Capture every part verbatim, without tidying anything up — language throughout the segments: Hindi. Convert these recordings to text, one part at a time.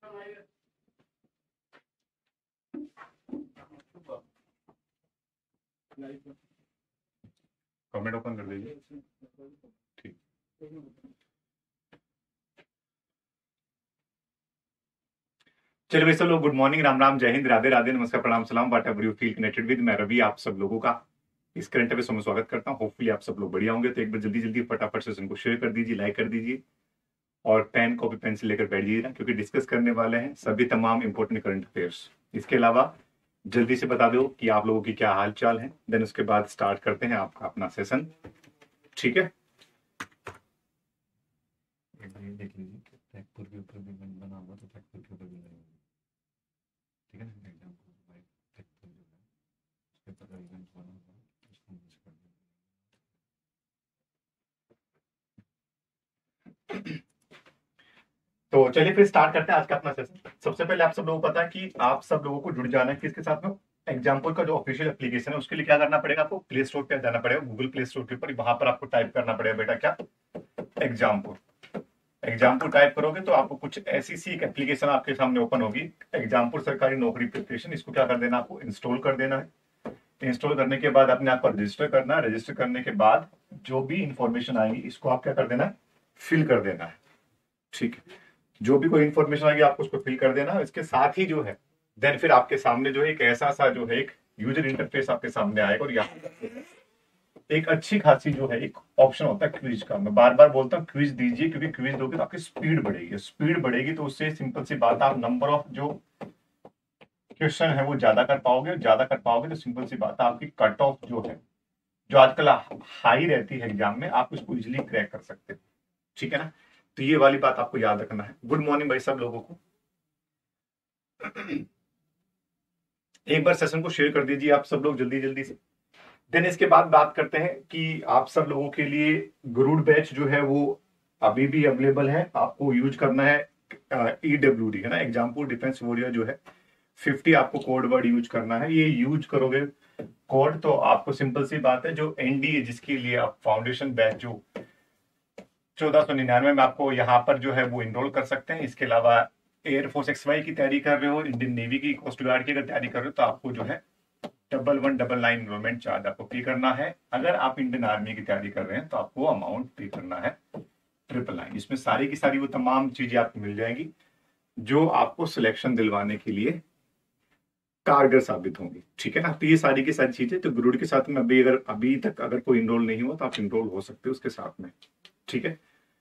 कमेंट ओपन कर दीजिए। ठीक। चलिए भाई सब लोग, गुड मॉर्निंग, राम राम, जय हिंद, राधे राधे, नमस्कार, प्रणाम, सलाम, what ever you feel connected with, मैं रवि आप सब लोगों का इस करंट अफेयर्स में स्वागत करता हूँ। होपफुली आप सब लोग बढ़िया होंगे। तो एक बार जल्दी जल्दी फटाफट सेशन को शेयर कर दीजिए, लाइक कर दीजिए और पेन कॉपी पेंसिल लेकर बैठ जाइए, क्योंकि डिस्कस करने वाले हैं सभी तमाम इंपॉर्टेंट करंट अफेयर्स। इसके अलावा जल्दी से बता दो कि आप लोगों की क्या हाल चाल है, देन उसके बाद स्टार्ट करते हैं आपका अपना सेशन। ठीक है, देख लीजिए टैगपुर के ऊपर भी बना हुआ, तो टैगपुर के ऊपर भी लगेगा। ठीक है ना, एग्जाम्पल टैगपुर जो है उसके ऊपर इवेंट बना हुआ, उसको यूज कर देंगे। तो चलिए फिर स्टार्ट करते हैं आज का अपना सेशन। सबसे पहले आप सब लोगों को पता है कि आप सब लोगों को जुड़ जाना है किसके साथ में, एग्जाम्पल का जो ऑफिशियल एप्लीकेशन है। उसके लिए क्या करना पड़ेगा, आपको प्ले स्टोर पे जाना पड़ेगा, गूगल प्ले स्टोर के ऊपर। वहां पर आपको टाइप करना पड़ेगा बेटा क्या, एग्जाम्पल। एग्जाम्पल टाइप करोगे तो आपको कुछ ऐसी सी एक एप्लीकेशन आपके सामने ओपन होगी, एग्जाम्पल सरकारी नौकरी प्रिपरेशन। इसको क्या कर देना, आपको इंस्टॉल कर देना है। इंस्टॉल करने के बाद अपने आप को रजिस्टर करना है। रजिस्टर करने के बाद जो भी इंफॉर्मेशन आएगी इसको आप क्या कर देना है, फिल कर देना है। ठीक है, जो भी कोई इंफॉर्मेशन आएगी आपको उसको फिल कर देना है। इसके साथ ही जो है देन फिर आपके सामने जो है एक ऐसा सा जो है एक यूजर इंटरफेस आपके सामने आएगा, और यहाँ एक अच्छी खासी जो है एक ऑप्शन होता है क्विज का। मैं बार बार बोलता हूँ क्विज दीजिए, क्योंकि क्विज दोगे तो आपकी स्पीड बढ़ेगी। स्पीड बढ़ेगी तो उससे सिंपल सी बात, आप नंबर ऑफ जो क्वेश्चन है वो ज्यादा कर पाओगे। ज्यादा कर पाओगे तो सिंपल सी बात है, आपकी कट ऑफ जो है जो आजकल हाई रहती है एग्जाम में, आप उसको इजिली क्रैक कर सकते हो। ठीक है ना, तो ये वाली बात आपको याद रखना है। गुड मॉर्निंग भाई सब लोगों को। एक बार सेशन को शेयर कर दीजिए आप सब लोग जल्दी जल्दी से। देन इसके बाद बात करते हैं कि आप सब लोगों के लिए गरुड़ बैच जो है वो अभी भी अवेलेबल है। आपको यूज करना है ई डब्ल्यू डी है ना, एग्जाम्पल डिफेंस वॉरियर जो है फिफ्टी, आपको कोड वर्ड यूज करना है। ये यूज करोगे कोड तो आपको सिंपल सी बात है, जो एनडीए जिसके लिए आप फाउंडेशन बैच जो चौदह सौ निन्यानवे में आपको यहाँ पर जो है वो इनरोल कर सकते हैं। इसके अलावा एयरफोर्स एक्स वाई की तैयारी कर रहे हो, इंडियन नेवी की, कोस्ट गार्ड की अगर तैयारी कर रहे हो, तो आपको जो है double one double nine enrolment charge आपको पे करना है। अगर आप इंडियन आर्मी की तैयारी कर रहे हैं तो आपको अमाउंट पे करना है ट्रिपल नाइन। इसमें सारी की सारी वो तमाम चीजें आपको मिल जाएंगी जो आपको सिलेक्शन दिलवाने के लिए कारगर साबित होंगी। ठीक है ना, तो ये सारी की सारी चीजें तो गरुड़ के साथ में अभी अगर अभी तक अगर कोई इनरोल नहीं हुआ तो आप इनरोल हो सकते हो उसके साथ में। ठीक है,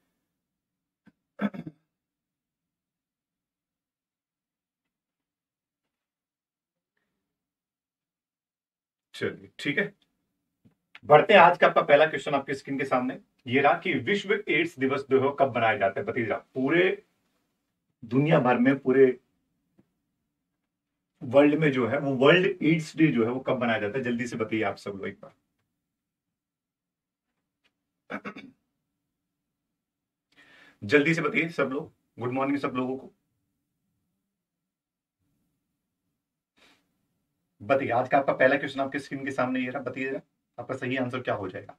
चलिए ठीक है, बढ़ते हैं। आज का आपका पहला क्वेश्चन आपके स्क्रीन के सामने ये रहा कि विश्व एड्स दिवस जो है कब मनाया जाता है। बताइए, पूरे दुनिया भर में, पूरे वर्ल्ड में जो है वो वर्ल्ड एड्स डे जो है वो कब मनाया जाता है, जल्दी से बताइए आप सब लोग एक बार। जल्दी से बताइए सब लोग, गुड मॉर्निंग सब लोगों को। बताइए, आज का आपका पहला क्वेश्चन आपके स्क्रीन के सामने ये रहा, बताइए आपका सही आंसर क्या हो जाएगा।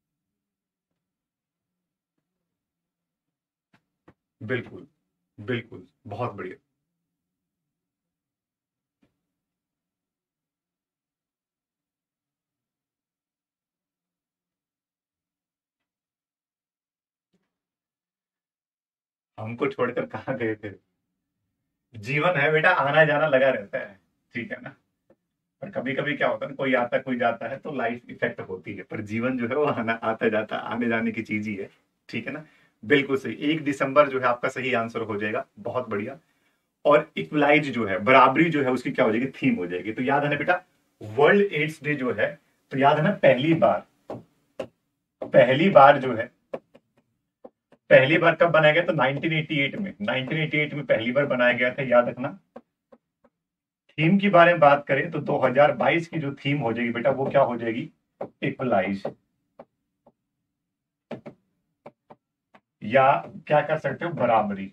बिल्कुल बिल्कुल, बहुत बढ़िया। हमको छोड़कर कहाँ गए थे, जीवन है बेटा, आना जाना लगा रहता है। ठीक है ना, पर कभी कभी क्या होता है ना, कोई आता है कोई जाता है तो लाइफ इफेक्ट होती है, पर जीवन जो है वो आना आता जाता आने जाने की चीज ही है। ठीक है ना, बिल्कुल सही, एक दिसंबर जो है आपका सही आंसर हो जाएगा, बहुत बढ़िया। और इक्वलाइज जो है, बराबरी जो है उसकी क्या हो जाएगी, थीम हो जाएगी। तो याद है ना बेटा, वर्ल्ड एड्स डे जो है, तो याद है ना पहली बार, पहली बार जो है, पहली बार कब बनाया गया, तो नाइनटीन एटी एट में, नाइनटीन एटी एट में पहली बार बनाया गया था, याद रखना। थीम के बारे में बात करें तो दो हज़ार बाईस की जो थीम हो जाएगी बेटा वो क्या हो जाएगी, इक्वलाइज, या क्या कर सकते हो, बराबरी।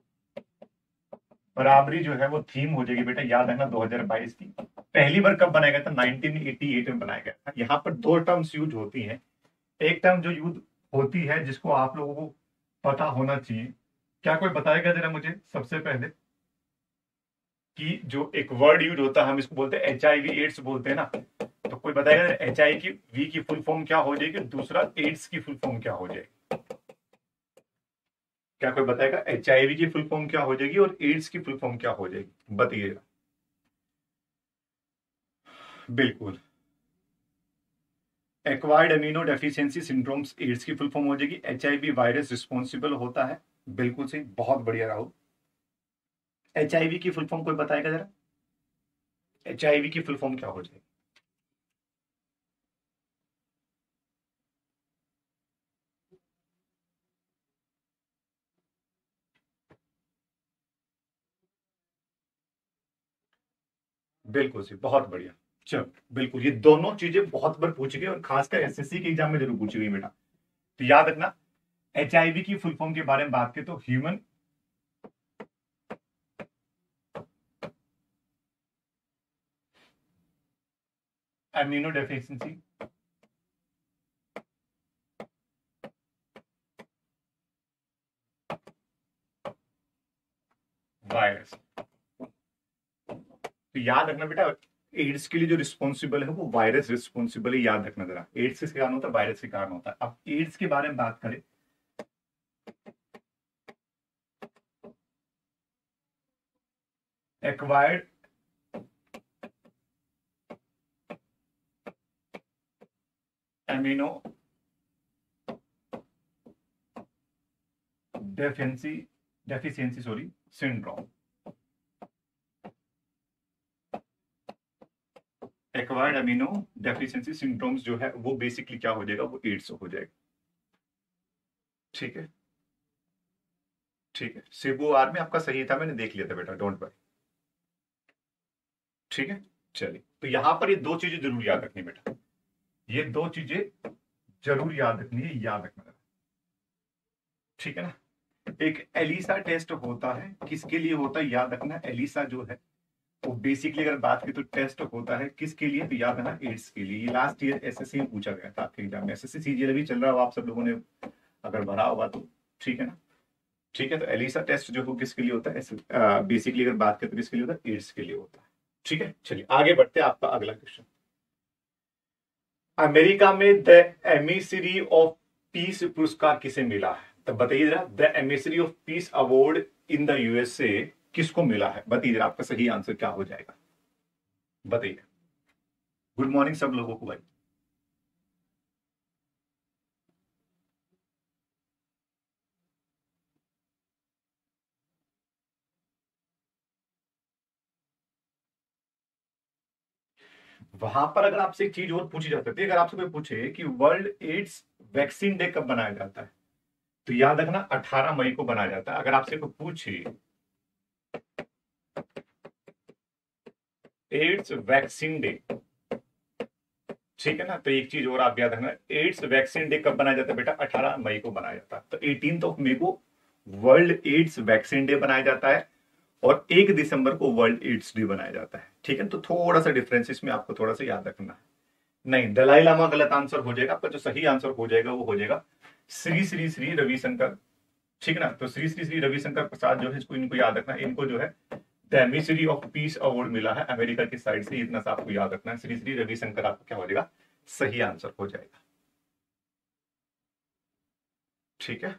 बराबरी जो है वो थीम हो जाएगी बेटा, याद रखना दो हज़ार बाईस की। पहली बार कब बनाया गया था, नाइनटीन एटी एट में बनाया गया था। यहाँ पर दो टर्म्स यूज होती हैं। एक टर्म जो यूज होती है जिसको आप लोगों को पता होना चाहिए, क्या कोई बताएगा जरा मुझे सबसे पहले। कि जो एक वर्ड यूज होता है हम इसको बोलते हैं एच आई वी एड्स बोलते हैं ना, तो कोई बताएगा एच आई की वी की फुल फॉर्म क्या हो जाएगी, दूसरा एड्स की फुल फॉर्म क्या हो जाएगी? क्या कोई बताएगा एच आई वी की फुल फॉर्म क्या हो जाएगी और एड्स की फुल फॉर्म क्या हो जाएगी? बताइएगा। बिल्कुल, acquired amino deficiency syndromes AIDS की फुल फॉर्म हो जाएगी। H I V virus responsible होता है। बिल्कुल सही, बहुत बढ़िया राहुल। एच आई वी की फुल फॉर्म कोई बताएगा जरा, एच आई वी की फुल फॉर्म क्या हो जाएगी? बिल्कुल सही, बहुत बढ़िया। चलो बिल्कुल, ये दोनों चीजें बहुत बार पूछी गई और खासकर एस एस सी के एग्जाम में जरूर पूछी गई बेटा, तो याद रखना। एच आई वी की फुल फॉर्म के बारे में बात करें तो ह्यूमन एमिनो डेफिशिएंसी वायरस। तो याद रखना बेटा, एड्स के लिए जो रिस्पॉन्सिबल है वो वायरस रिस्पॉन्सिबल है, याद रखना जरा। एड्स किस कारण होता है? वायरस के कारण होता है। अब एड्स के बारे में बात करें, acquired amino deficiency deficiency sorry syndrome. Acquired amino deficiency syndromes जो है वो बेसिकली क्या हो जाएगा, वो एड्स हो जाएगा। ठीक है, ठीक है, सेबो आर में आपका सही था, मैंने देख लिया था बेटा, डोंट वरी। ठीक है, चलिए, तो यहां पर ये दो चीजें जरूर याद रखनी बेटा, ये दो चीजें जरूर याद रखनी है, याद रखना। ठीक है ना, एक एलिसा टेस्ट होता है, किसके लिए होता है याद रखना। एलिसा जो है वो बेसिकली अगर बात की तो टेस्ट होता है किसके लिए, तो याद रखना एड्स के लिए। ये लास्ट ईयर एसएससी में पूछा गया था आपके एग्जाम में, एसएससी सीजीएल भी चल रहा हो, आप सब लोगों ने अगर भरा होगा तो। ठीक है ना, ठीक है, तो एलिसा टेस्ट जो हो किसके लिए होता है, बेसिकली अगर बात करें तो किसके लिए होता है, एड्स के लिए होता है। ठीक है, चलिए आगे बढ़ते हैं। आपका अगला क्वेश्चन, अमेरिका में द एमिसरी ऑफ पीस पुरस्कार किसे मिला है? तो बताइए जरा, the emissary of peace award in the USA किसको मिला है? बताइए जरा, आपका सही आंसर क्या हो जाएगा, बताइए। गुड मॉर्निंग सब लोगों को भाई। वहां पर अगर आपसे एक चीज और पूछी जा सकती है, अगर आपसे कोई पूछे कि वर्ल्ड एड्स वैक्सीन डे कब मनाया जाता है, तो याद रखना अठारह मई को बनाया जाता है। अगर आपसे कोई पूछे एड्स वैक्सीन डे, ठीक है ना, तो एक चीज और आप याद रखना, एड्स वैक्सीन डे कब बनाया जाता है बेटा? अठारह मई को बनाया जाता है। तो एटीन ऑफ मई को वर्ल्ड एड्स वैक्सीन डे बनाया जाता है और एक दिसंबर को वर्ल्ड एड्स डे बनाया जाता है। ठीक है, तो थोड़ा सा डिफरेंस इसमें आपको थोड़ा सा याद रखना है। नहीं, दलाई लामा गलत आंसर हो जाएगा आपका। जो सही आंसर हो जाएगा वो हो जाएगा श्री श्री श्री रविशंकर। ठीक है ना, तो श्री श्री श्री रविशंकर प्रसाद जो है, इसको इनको याद रखना, इनको जो है the emissary of peace award मिला है अमेरिका की साइड से, इतना सा आपको याद रखना है। श्री श्री रविशंकर आपको क्या हो जाएगा, सही आंसर हो जाएगा। ठीक है,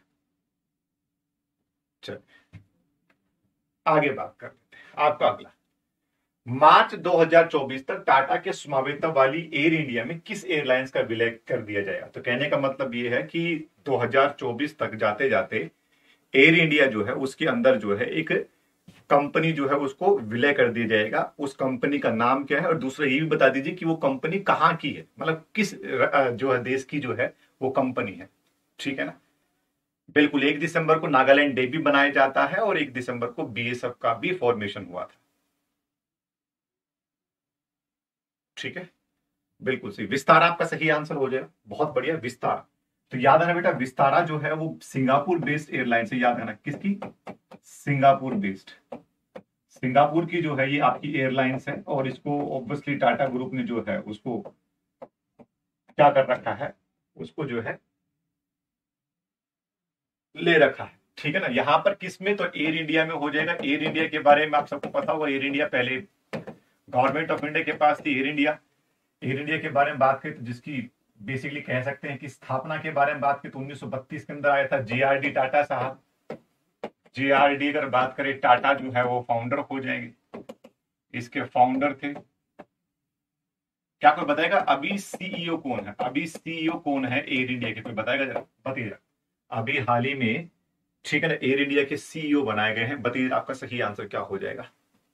चल आगे बात कर लेते हैं। आपका अगला, मार्च दो हज़ार चौबीस तक टाटा के स्वामित्व वाली एयर इंडिया में किस एयरलाइंस का विलय कर दिया जाएगा? तो कहने का मतलब ये है कि दो हज़ार चौबीस तक जाते जाते एयर इंडिया जो है उसके अंदर जो है एक कंपनी जो है उसको विलय कर दिया जाएगा। उस कंपनी का नाम क्या है, और दूसरा ये भी बता दीजिए कि वो कंपनी कहाँ की है, मतलब किस जो है देश की जो है वो कंपनी है। ठीक है ना, बिल्कुल, एक दिसंबर को नागालैंड डे भी बनाया जाता है और एक दिसंबर को बीएसएफ का भी फॉर्मेशन हुआ था। ठीक है, बिल्कुल सही, विस्तारा आपका सही आंसर हो जाएगा, बहुत बढ़िया, विस्तारा। तो याद है ना बेटा, विस्तारा जो है वो सिंगापुर बेस्ड एयरलाइन से, याद है ना किसकी, सिंगापुर बेस्ड, सिंगापुर की जो है ये आपकी एयरलाइंस है। और इसको ऑब्वियसली टाटा ग्रुप ने जो है उसको क्या कर रखा है, उसको जो है ले रखा है। ठीक है ना। यहाँ पर किस में, तो एयर इंडिया में हो जाएगा। एयर इंडिया के बारे में आप सबको पता होगा, एयर इंडिया पहले गवर्नमेंट ऑफ इंडिया के पास थी एयर इंडिया। एयर इंडिया के बारे में बात करें तो जिसकी बेसिकली कह सकते हैं कि स्थापना के बारे में बात करें तो उन्नीस सौ बत्तीस के अंदर आया था जेआरडी टाटा साहब। जेआरडी अगर बात करें, टाटा जो है वो फाउंडर हो जाएंगे, इसके फाउंडर थे। क्या कोई बताएगा अभी सीईओ कौन है? अभी सीईओ कौन है एयर इंडिया के? कोई बताएगा जरा, बताइए। अभी हाल ही में, ठीक है ना, एयर इंडिया के सीईओ बनाए गए हैं। बताइए आपका सही आंसर क्या हो जाएगा।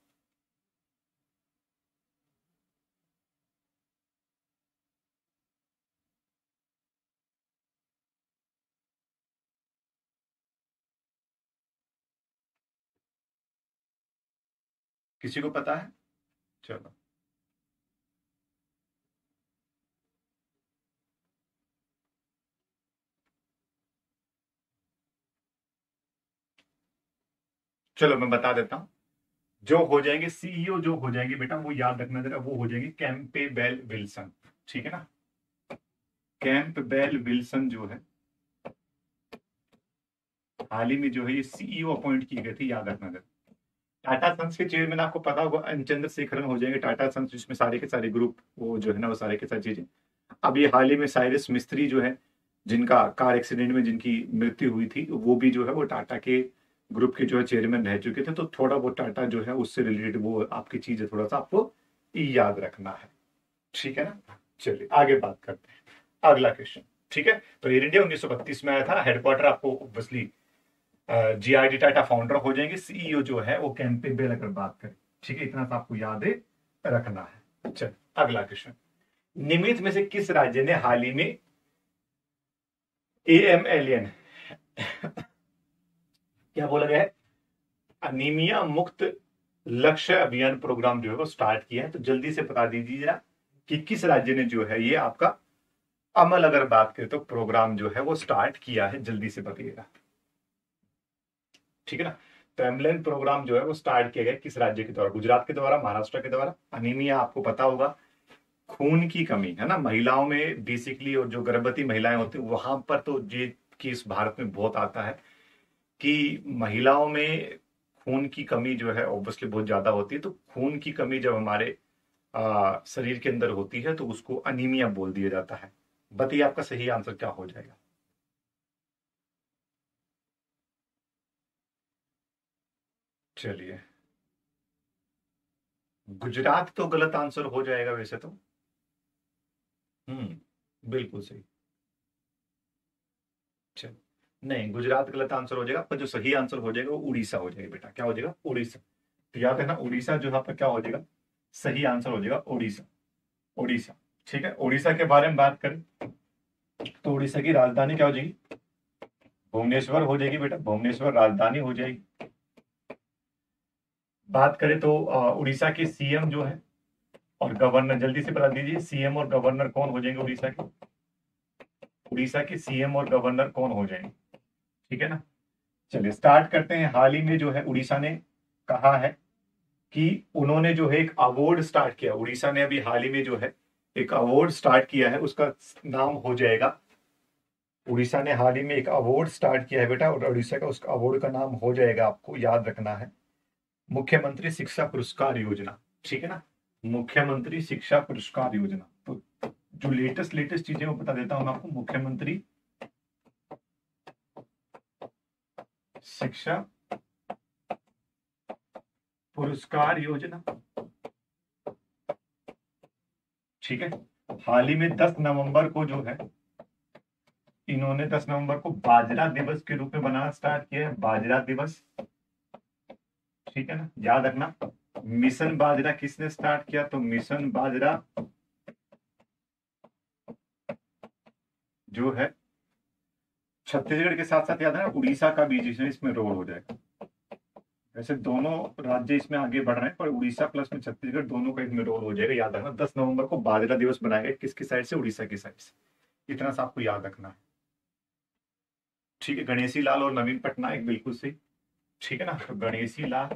किसी को पता है? चलो, चलो मैं बता देता हूं। जो हो जाएंगे सीईओ, जो हो जाएंगे बेटा, वो याद रखना जरा, वो हो जाएंगे कैंपेबेल विल्सन। ठीक है ना। कैंपबेल विल्सन जो है हाल ही में जो है ये सीईओ अपॉइंट की गई थी, याद रखना जरा। टाटा सन्स के चेयरमैन आपको पता होगा एन चंद्रशेखरन हो जाएंगे। टाटा सन्स जिसमें सारे के सारे ग्रुप वो जो है ना, वो सारे के सारी चीजें। अब ये हाल ही में साइरस मिस्त्री जो है, जिनका कार एक्सीडेंट में जिनकी मृत्यु हुई थी, वो भी जो है वो टाटा के ग्रुप के जो है चेयरमैन रह चुके थे। तो थोड़ा वो टाटा जो है उससे रिलेटेड वो आपकी चीजें थोड़ा सा आपको याद रखना है। ठीक है ना। चलिए आगे बात करते हैं, अगला क्वेश्चन। ठीक है, तो एयर इंडिया उन्नीस सौ बत्तीस में आया था। हेडक्वार्टर आपको ऑब्वियसली जीआरडी टाटा फाउंडर हो जाएंगे। सीईओ जो है वो कैंपेबेल अगर बात करें। ठीक है, इतना सा आपको याद रखना है। चल अगला क्वेश्चन। निम्नलिखित में से किस राज्य ने हाल ही में एएमएलएन क्या बोला गया है, अनीमिया मुक्त लक्ष्य अभियान प्रोग्राम जो है वो स्टार्ट किया है? तो जल्दी से बता दीजिए जरा कि किस राज्य ने जो है ये आपका अमल अगर बात करें तो प्रोग्राम जो है वो स्टार्ट किया है, जल्दी से बताइएगा। ठीक है ना। तो एमलेन प्रोग्राम जो है वो स्टार्ट किया गया किस राज्य के द्वारा? गुजरात के द्वारा, महाराष्ट्र के द्वारा। अनीमिया आपको पता होगा, खून की कमी है ना महिलाओं में बेसिकली, और जो गर्भवती महिलाएं होती हैं वहां पर तो ये केस भारत में बहुत आता है कि महिलाओं में खून की कमी जो है ऑब्वियसली बहुत ज्यादा होती है। तो खून की कमी जब हमारे आ, शरीर के अंदर होती है तो उसको अनीमिया बोल दिया जाता है। बताइए आपका सही आंसर क्या हो जाएगा। चलिए, गुजरात तो गलत आंसर हो जाएगा वैसे तो। हम्म, बिल्कुल सही। चलो, नहीं, गुजरात गलत आंसर हो जाएगा, पर जो सही आंसर हो जाएगा वो उड़ीसा हो जाएगा बेटा। क्या हो जाएगा? उड़ीसा। तो याद है ना, उड़ीसा जो यहाँ पर क्या हो जाएगा, सही आंसर हो जाएगा उड़ीसा। उड़ीसा। ठीक है, उड़ीसा के बारे में बात करें तो उड़ीसा की राजधानी क्या हो जाएगी? भुवनेश्वर हो जाएगी बेटा, भुवनेश्वर राजधानी हो जाएगी। बात करें तो अ, उड़ीसा के सीएम जो है और गवर्नर, जल्दी से बता दीजिए सीएम और गवर्नर कौन हो जाएंगे उड़ीसा के? उड़ीसा के सीएम और गवर्नर कौन हो जाएंगे? ठीक है ना। चलिए स्टार्ट करते हैं। हाल ही में जो है उड़ीसा ने कहा है कि उन्होंने जो है एक अवार्ड स्टार्ट किया। उड़ीसा ने अभी हाल ही में जो है एक अवार्ड स्टार्ट किया है, उसका नाम हो जाएगा, उड़ीसा ने हाल ही में एक अवार्ड स्टार्ट किया है बेटा, और उड़ीसा का उसका अवार्ड का नाम हो जाएगा, आपको याद रखना है, मुख्यमंत्री शिक्षा पुरस्कार योजना। ठीक है ना। मुख्यमंत्री शिक्षा पुरस्कार योजना। तो जो लेटेस्ट लेटेस्ट चीजें वो बता देता हूं मैं आपको। मुख्यमंत्री शिक्षा पुरस्कार योजना। ठीक है, हाल ही में दस नवंबर को जो है इन्होंने दस नवंबर को बाजरा दिवस के रूप में बनाना स्टार्ट किया है, बाजरा दिवस। ठीक है ना, याद रखना। मिशन बाजरा किसने स्टार्ट किया? तो मिशन बाजरा जो है छत्तीसगढ़ के साथ साथ, याद है ना, उड़ीसा का भी जिसमें इसमें रोल हो जाएगा। वैसे दोनों राज्य इसमें आगे बढ़ रहे हैं, पर उड़ीसा प्लस में छत्तीसगढ़ दोनों का इसमें रोल हो जाएगा। याद रखना, दस नवंबर को बाजरा दिवस बनाया गया, किसकी साइड से? उड़ीसा की साइड से। इतना सा आपको याद रखना है। ठीक है, गणेशी लाल और नवीन पटनायक, बिल्कुल सही। ठीक है ना, तो गणेशी लाल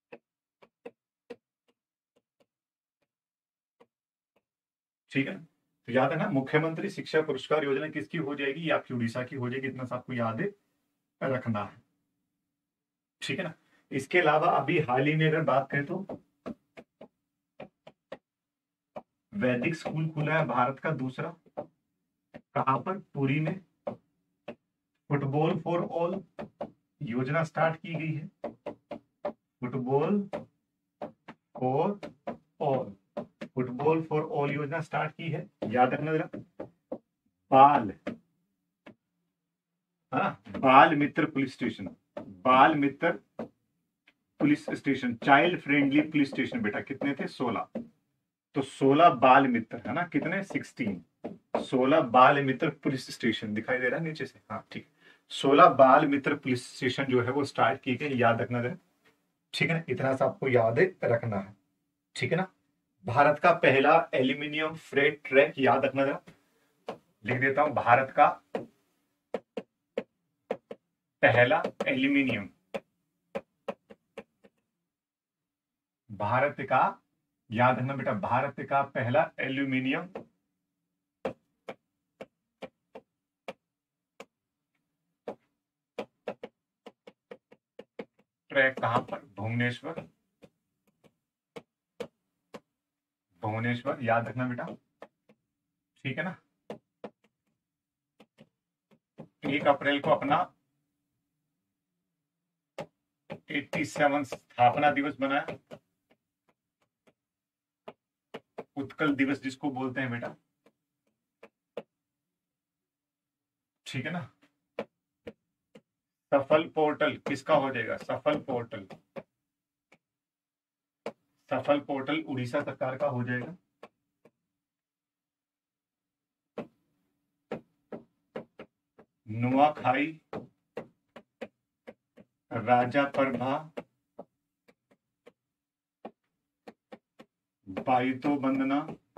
ठीक है ना, तो याद है ना, मुख्यमंत्री शिक्षा पुरस्कार योजना किसकी हो जाएगी, ये आपकी उड़ीसा की हो जाएगी, इतना सा आपको याद रखना है। ठीक है ना। इसके अलावा अभी हाल ही में अगर बात करें तो वैदिक स्कूल खुला है भारत का दूसरा, कहां पर, पुरी में। फुटबॉल फॉर ऑल योजना स्टार्ट की गई है, football for all, football for all योजना स्टार्ट की है, याद रखना जरा। बाल, हाँ, बाल मित्र पुलिस स्टेशन, बाल मित्र police station, child friendly police station बेटा कितने थे, सोलह। तो सोलह बाल मित्र है ना, कितने, सिक्सटीन, सोलह बाल मित्र पुलिस स्टेशन दिखाई दे रहा है नीचे से, हाँ ठीक, सोलह बाल मित्र पुलिस स्टेशन जो है वो स्टार्ट की गई, याद रखना जरा। ठीक है ना, इतना सा आपको याद रखना है। ठीक है ना। भारत का पहला एल्यूमिनियम फ्रेट ट्रैक, याद रखना जरा, लिख देता हूं, भारत का पहला एल्यूमिनियम, भारत का, याद रखना बेटा, भारत का पहला एल्यूमिनियम ट्रैक कहां पर, भुवनेश्वर, भुवनेश्वर, याद रखना बेटा। ठीक है ना। एक अप्रैल को अपना सत्तासी स्थापना दिवस बनाया, उत्कल दिवस जिसको बोलते हैं बेटा। ठीक है ना। सफल पोर्टल किसका हो जाएगा, सफल पोर्टल, सफल पोर्टल उड़ीसा सरकार का हो जाएगा। नुआखाई, राजा परभा, बाइतो बंदना,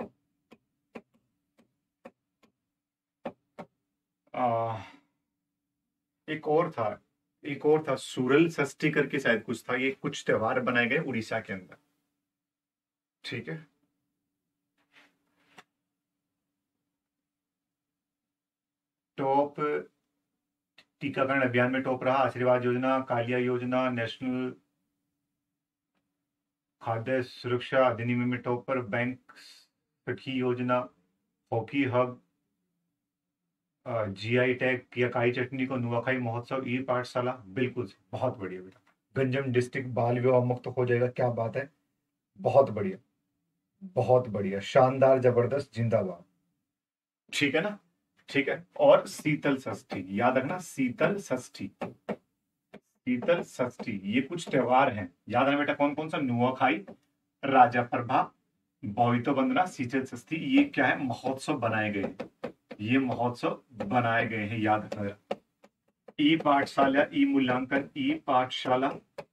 आ, एक और था, एक और था सूरल षष्ठी करके शायद कुछ था, ये कुछ त्योहार बनाए गए उड़ीसा के अंदर। ठीक है। टॉप टीकाकरण अभियान में टॉप रहा आशीर्वाद योजना, कालिया योजना, नेशनल खाद्य सुरक्षा अधिनियम में टॉप पर, बैंक सखी योजना, हॉकी हब, जीआई टैग या काई चटनी को, नुआखाई महोत्सव, ई पाठशाला, बिल्कुल बहुत बढ़िया बेटा। गंजम डिस्ट्रिक्ट बाल विवाह मुक्त हो जाएगा, क्या बात है, बहुत बढ़िया, बहुत बढ़िया, शानदार, जबरदस्त, जिंदाबाद। ठीक है ना। ठीक है। और शीतल षष्ठी, याद रखना, शीतल षष्ठी, शीतल षष्ठी, ये कुछ त्योहार हैं, याद रखना बेटा, कौन कौन सा, नुआखाई, राजा प्रभा, बोईतो बंदना, शीतल षष्ठी, ये क्या है, महोत्सव बनाए गए, ये महोत्सव बनाए गए हैं, याद रखना। ई पाठशाला, ई मूल्यांकन, ई पाठशाला,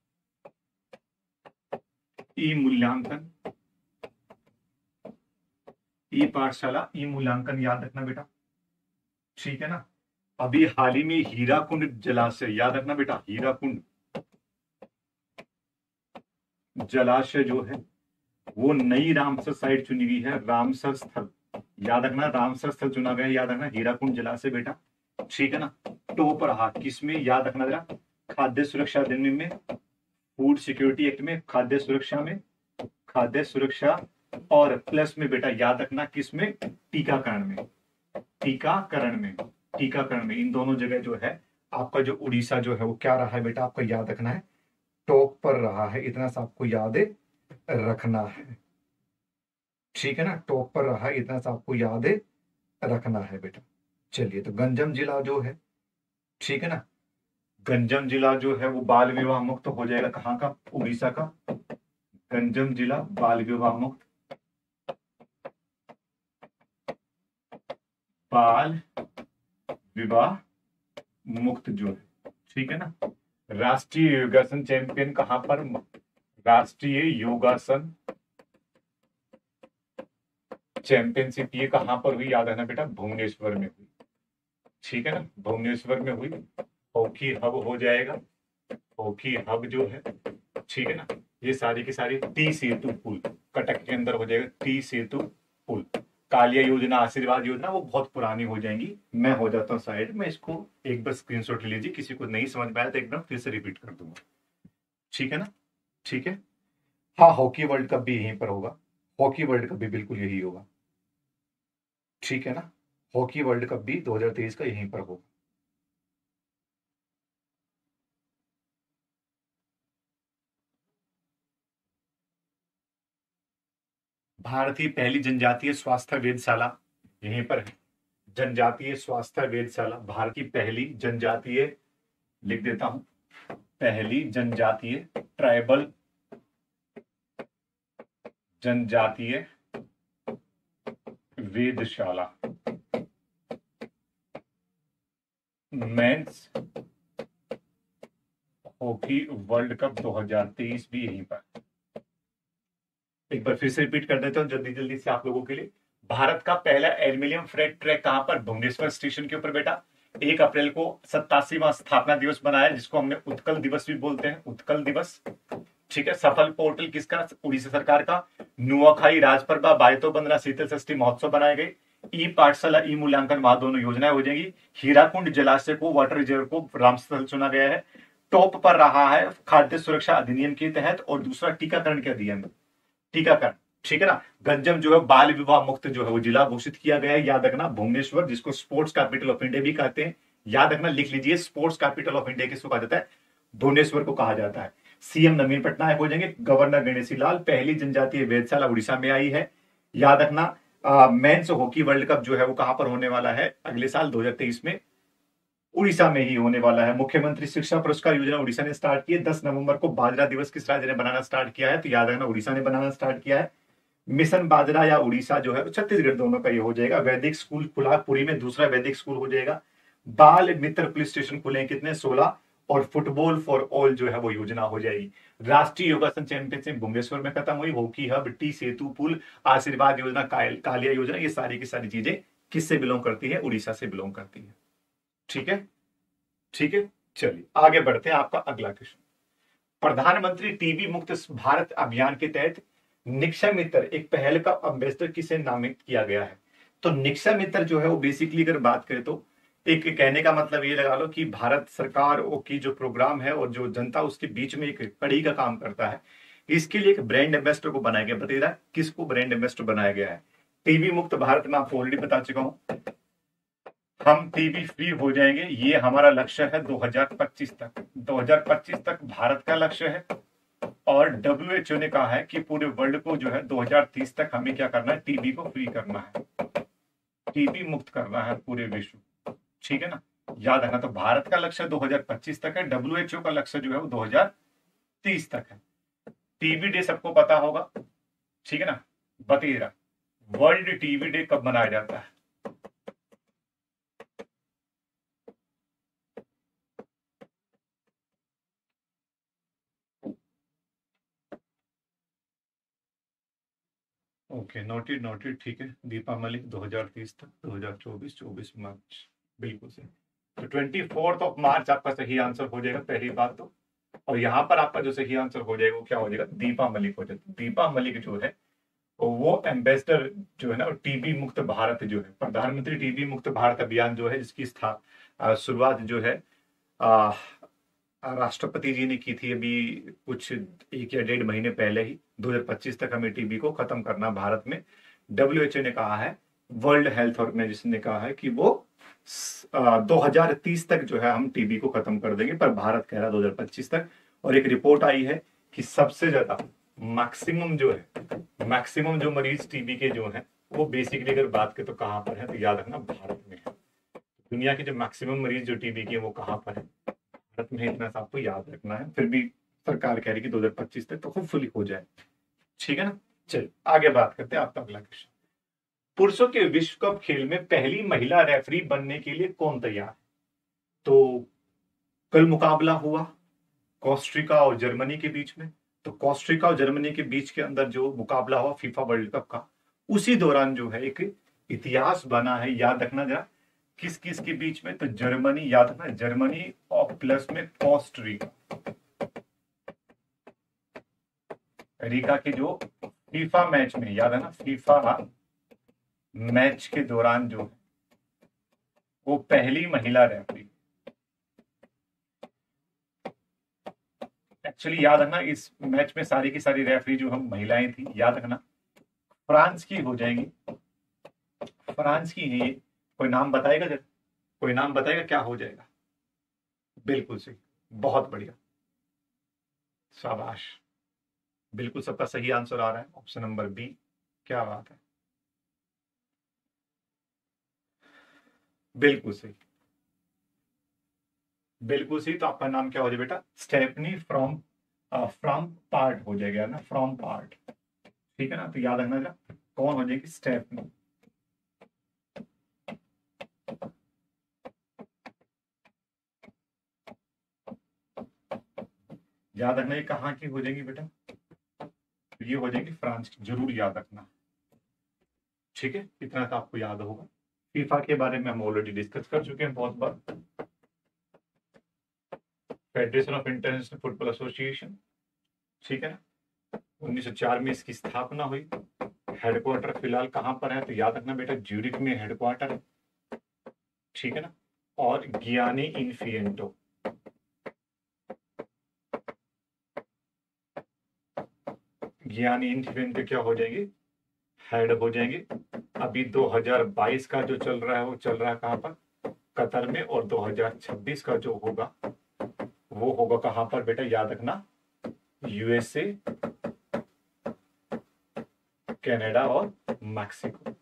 ई मूल्यांकन, ई पाठशाला, ई मूल्यांकन, याद रखना बेटा। ठीक है ना। अभी हाल ही में हीराकुंड जलाशय, याद रखना बेटा, हीराकुंड जलाशय जो है वो नई रामसर साइट चुनी गई है, रामसर स्थल, याद रखना, रामसर स्थल चुना गया है, याद रखना, हीराकुंड जलाशय बेटा। ठीक है ना। टॉप रहा किसमें, याद रखना जरा, खाद्य सुरक्षा अधिनियम में, फूड सिक्योरिटी एक्ट में, खाद्य सुरक्षा में, खाद्य सुरक्षा, और प्लस में बेटा याद रखना किसमें, टीकाकरण में, टीकाकरण में, टीकाकरण में, इन दोनों जगह जो है आपका जो उड़ीसा जो है वो क्या रहा है बेटा, आपको याद रखना है, टॉप पर रहा है, इतना सा आपको याद रखना है। ठीक है ना, टॉप पर रहा है, इतना सा आपको याद रखना है बेटा। चलिए, तो गंजम जिला जो है, ठीक है ना, गंजम जिला जो है वो बाल विवाह मुक्त हो जाएगा, कहाँ का, उड़ीसा का, गंजम जिला बाल विवाह मुक्त, बाल विवाह मुक्त जो है। ठीक है ना। राष्ट्रीय योगासन चैंपियन कहां पर, राष्ट्रीय योगासन चैंपियनशिप ये कहां पर हुई, याद रखना बेटा, भुवनेश्वर में हुई। ठीक है ना, भुवनेश्वर में हुई। हॉकी हब हो जाएगा, हॉकी हब जो है, ठीक है ना, ये सारी की सारी टी सेतु पुल, कटक के अंदर हो जाएगा टी सेतु पुल। कालिया योजना, आशीर्वाद योजना वो बहुत पुरानी हो जाएंगी। मैं हो जाता हूँ साइड में, इसको एक बार स्क्रीनशॉट ले लीजिए, किसी को नहीं समझ में आया तो एक बार फिर से रिपीट कर दूंगा, ठीक है ना? ठीक है। हाँ, हॉकी वर्ल्ड कप भी यहीं पर होगा, हॉकी वर्ल्ड कप भी बिल्कुल यही होगा, ठीक है ना? हॉकी वर्ल्ड कप भी दो हज़ार तेईस का यहीं पर होगा। भारतीय पहली जनजातीय स्वास्थ्य वेधशाला यहीं पर है। जनजातीय स्वास्थ्य वेधशाला, भारत की पहली जनजातीय, लिख देता हूं, पहली जनजातीय ट्राइबल जनजातीय वेधशाला, मेंस हॉकी वर्ल्ड कप दो हज़ार तेईस भी यहीं पर। एक बार फिर से रिपीट कर देता हूं जल्दी जल्दी से आप लोगों के लिए। भारत का पहला एल्यूमिनियम फ्रेट ट्रैक कहां पर? भुवनेश्वर स्टेशन के ऊपर बेटा। एक अप्रैल को सत्तासीवां स्थापना दिवस बनाया, जिसको हमने उत्कल दिवस भी बोलते हैं, उत्कल दिवस, ठीक है। सफल पोर्टल किसका? उड़ीसा सरकार का। नुआखाई, राजपरबा, बायतो बंदना, शीतल षष्ठी महोत्सव बनाए गए। ई पाठशाला, ई मूल्यांकन, वहां दोनों योजनाएं हो जाएंगी। हीराकुंड जलाशय को, वाटर रिजर्व को रामस्थल चुना गया है। टॉप पर रहा है खाद्य सुरक्षा अधिनियम के तहत, और दूसरा टीकाकरण के अधिनियम, टीकाकरण, ठीक है ना। गंजम जो है बाल विवाह मुक्त जो है वो जिला घोषित किया गया है, याद रखना। भुवनेश्वर, जिसको स्पोर्ट्स कैपिटल ऑफ इंडिया भी कहते हैं, याद रखना, लिख लीजिए, स्पोर्ट्स कैपिटल ऑफ इंडिया किसको कहा जाता है? भुवनेश्वर को कहा जाता है। सीएम नवीन पटनायक हो जाएंगे। गवर्नर गणेशी लाल। पहली जनजातीय वेधशाला उड़ीसा में आई है, याद रखना। मेंस हॉकी वर्ल्ड कप जो है वो कहां पर होने वाला है? अगले साल दो हज़ार तेईस में उड़ीसा में ही होने वाला है। मुख्यमंत्री शिक्षा पुरस्कार योजना उड़ीसा ने स्टार्ट की है। दस नवंबर को बाजरा दिवस किस राज्य ने बनाना स्टार्ट किया है? तो याद रखना, उड़ीसा ने बनाना स्टार्ट किया है। मिशन बाजरा या उड़ीसा जो है छत्तीसगढ़, दोनों का ये हो जाएगा। वैदिक स्कूल खुला पुरी में, दूसरा वैदिक स्कूल हो जाएगा। बाल मित्र पुलिस स्टेशन खुले कितने? सोलह। और फुटबॉल फॉर ऑल जो है वो योजना हो जाएगी। राष्ट्रीय योगासन चैंपियनशिप भुवनेश्वर में खत्म हुई। हॉकी हब, टी सेतु पुल, आशीर्वाद योजना, कालिया योजना, ये सारी की सारी चीजें किससे बिलोंग करती है? उड़ीसा से बिलोंग करती है, ठीक है। ठीक है, चलिए आगे बढ़ते हैं। आपका अगला क्वेश्चन, प्रधानमंत्री टीबी मुक्त भारत अभियान के तहत निक्षय मित्र एक पहल का अम्बेसडर किसे नामित किया गया है? तो निक्षय मित्र जो है वो बेसिकली अगर बात करें तो एक कहने का मतलब ये लगा लो कि भारत सरकार की जो प्रोग्राम है और जो जनता उसके बीच में एक कड़ी का काम करता है। इसके लिए एक ब्रांड एम्बेसडर को बनाया गया। बताइए किसको ब्रांड एम्बेसडर बनाया गया है? टीबी मुक्त भारत में आपको ऑलरेडी बता चुका हूं, हम टीबी फ्री हो जाएंगे, ये हमारा लक्ष्य है दो हज़ार पच्चीस तक। दो हज़ार पच्चीस तक भारत का लक्ष्य है, और डब्ल्यूएचओ ने कहा है कि पूरे वर्ल्ड को जो है दो हज़ार तीस तक हमें क्या करना है? टीबी को फ्री करना है, टीबी मुक्त करना है पूरे विश्व, ठीक है ना। याद रखना, तो भारत का लक्ष्य दो हज़ार पच्चीस तक है, डब्ल्यूएचओ का लक्ष्य जो है वो दो हज़ार तीस तक है। टीबी डे सबको पता होगा, ठीक है ना। बताइएगा वर्ल्ड टीबी डे कब मनाया जाता है? ओके, नोटेड नोटेड, ठीक है। दीपा मलिक दो हज़ार तीस तक, दो हज़ार चौबीस, चौबीस मार्च, बिल्कुल सही। तो ट्वेंटी फोर्थ ऑफ मार्च आपका सही आंसर हो जाएगा, पहली बात तो। और यहाँ पर आपका जो सही आंसर हो जाएगा वो क्या हो जाएगा? दीपा मलिक हो जाएगा। दीपा मलिक जो है वो एम्बेसडर जो है ना, टीबी मुक्त भारत जो है, प्रधानमंत्री टीबी मुक्त भारत अभियान जो है, जिसकी स्था शुरुआत जो है आ, राष्ट्रपति जी ने की थी अभी कुछ एक या डेढ़ महीने पहले ही। दो हज़ार पच्चीस तक हमें टीबी को खत्म करना भारत में। डब्ल्यूएचओ ने कहा है, वर्ल्ड हेल्थ ऑर्गेनाइजेशन ने कहा है कि वो दो हज़ार तीस तक जो है हम टीबी को खत्म कर देंगे, पर भारत कह रहा है दो हज़ार पच्चीस तक। और एक रिपोर्ट आई है कि सबसे ज्यादा मैक्सिमम जो है, मैक्सिमम जो मरीज टीबी के जो है वो बेसिकली अगर बात करें तो कहां पर है? तो याद रखना भारत में है। दुनिया के जो मैक्सिमम मरीज जो टीबी के वो कहां पर है? भारत में। इतना आपको याद रखना है। फिर भी सरकार कह रही कि दो हज़ार पच्चीस तक तो होपफुली हो जाए, ठीक है ना। चलिए आगे बात करते हैं। आपका अगला क्वेश्चन, पुरुषों के विश्व कप खेल में पहली महिला रेफरी बनने के लिए कौन तैयार? तो कल मुकाबला हुआ कोस्टारिका और जर्मनी के बीच में। तो कोस्टारिका और जर्मनी के बीच के अंदर जो मुकाबला हुआ फीफा वर्ल्ड कप का, उसी दौरान जो है एक इतिहास बना है, याद रखना जरा, किस किस के बीच में? तो जर्मनी, याद रखना, जर्मनी और प्लस में कोस्टारिका। रिका के जो फीफा मैच में, याद है ना, फीफा मैच के दौरान जो है वो पहली महिला रेफरी। एक्चुअली याद रखना, इस मैच में सारी की सारी रेफरी जो हम महिलाएं थी, याद रखना। फ्रांस की हो जाएंगी, फ्रांस की है ये। कोई नाम बताएगा जरा, कोई नाम बताएगा क्या हो जाएगा? बिल्कुल सही, बहुत बढ़िया, शाबाश। बिल्कुल सबका सही आंसर आ रहा है, ऑप्शन नंबर बी। क्या बात है, बिल्कुल सही, बिल्कुल सही। तो आपका नाम क्या हो जाएगा बेटा? स्टेफनी फ्रॉम, फ्रॉम पार्ट हो जाएगा ना, फ्रॉम पार्ट। ठीक है ना, तो याद रखना जरा, कौन हो जाएगी? स्टेफनी। याद रखना ये कहाँ की हो जाएगी बेटा? ये हो जाएगी फ्रांस की, जरूर याद रखना। ठीक है, इतना तो आपको याद होगा। फीफा के बारे में हम ऑलरेडी डिस्कस कर चुके हैं बहुत बार। Federation of International Football Association, ठीक है ना, उन्नीस सौ चार में इसकी स्थापना हुई। हेडक्वार्टर फिलहाल कहां पर है? तो याद रखना बेटा, ज्यूरिक में हेडक्वार्टर है, ठीक है ना। और गियानी इन्फिएंटो, गियानी इन्फिएंटो क्या हो जाएंगे? हेड हो जाएंगे। अभी दो हज़ार बाईस का जो चल रहा है वो चल रहा है कहां पर? कतर में। और दो हज़ार छब्बीस का जो होगा वो होगा कहां पर बेटा? याद रखना, यूएसए, कनाडा और मैक्सिको,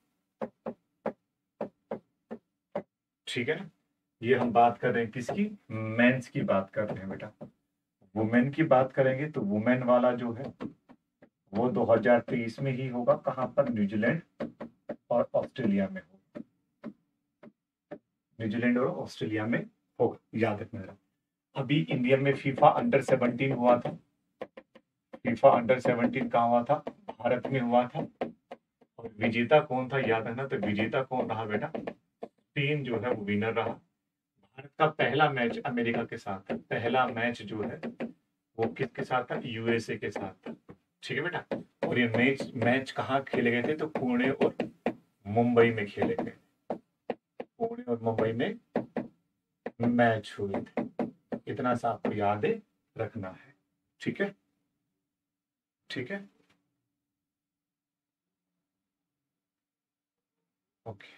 ठीक है ना। ये हम बात कर रहे हैं किसकी? मेंस की बात कर रहे हैं बेटा। वुमेन की बात करेंगे तो वुमेन वाला जो है वो दो हज़ार तेईस में ही होगा। कहां पर? न्यूजीलैंड और ऑस्ट्रेलिया में होगा, न्यूजीलैंड और ऑस्ट्रेलिया में होगा, याद रखना जरा। अभी इंडिया में फीफा अंडर सेवनटीन हुआ था। फीफा अंडर सेवनटीन कहाँ हुआ था? भारत में हुआ था। और विजेता कौन था? याद रखना, तो विजेता कौन रहा बेटा? स्पेन जो है वो विनर रहा। भारत का पहला मैच अमेरिका के साथ था, पहला मैच जो है वो किसके साथ था? यूएसए के साथ था, ठीक है बेटा। और ये मैच मैच कहाँ खेले गए थे? तो पुणे और मुंबई में खेले गए, पुणे और मुंबई में मैच हुए थे। इतना सा आपको याद रखना है, ठीक है, ठीक है, ओके।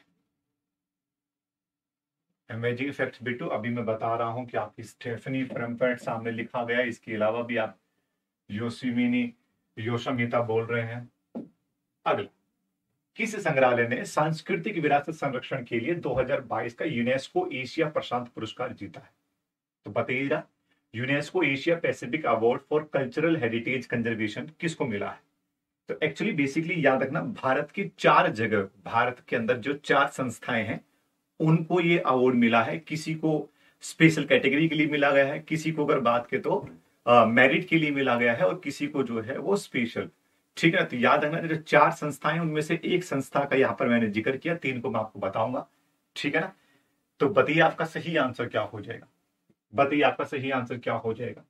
अमेजिंग फैक्ट बिटू, अभी मैं बता रहा हूं कि आपकी स्टेफनी फ्रम्फर्ट सामने लिखा गया है। इसके अलावा भी आप योशिमिनी योशमिता बोल रहे हैं। अगला, किस संग्रहालय ने सांस्कृतिक विरासत संरक्षण के लिए दो हज़ार बाईस का यूनेस्को एशिया प्रशांत पुरस्कार जीता है? तो बताइएगा, UNESCO Asia Pacific award for cultural heritage conservation किसको मिला है? तो एक्चुअली बेसिकली याद रखना, भारत की चार जगह, भारत के अंदर जो चार संस्थाएं हैं उनको ये अवार्ड मिला है। किसी को स्पेशल कैटेगरी के लिए मिला गया है, किसी को अगर बात के तो मेरिट के लिए मिला गया है, और किसी को जो है वो स्पेशल, ठीक है। तो याद रखना, जो चार संस्थाएं उनमें से एक संस्था का यहां पर मैंने जिक्र किया, तीन को मैं आपको बताऊंगा, ठीक है ना। तो बताइए आपका सही आंसर क्या हो जाएगा? बताइए आपका सही आंसर क्या हो जाएगा?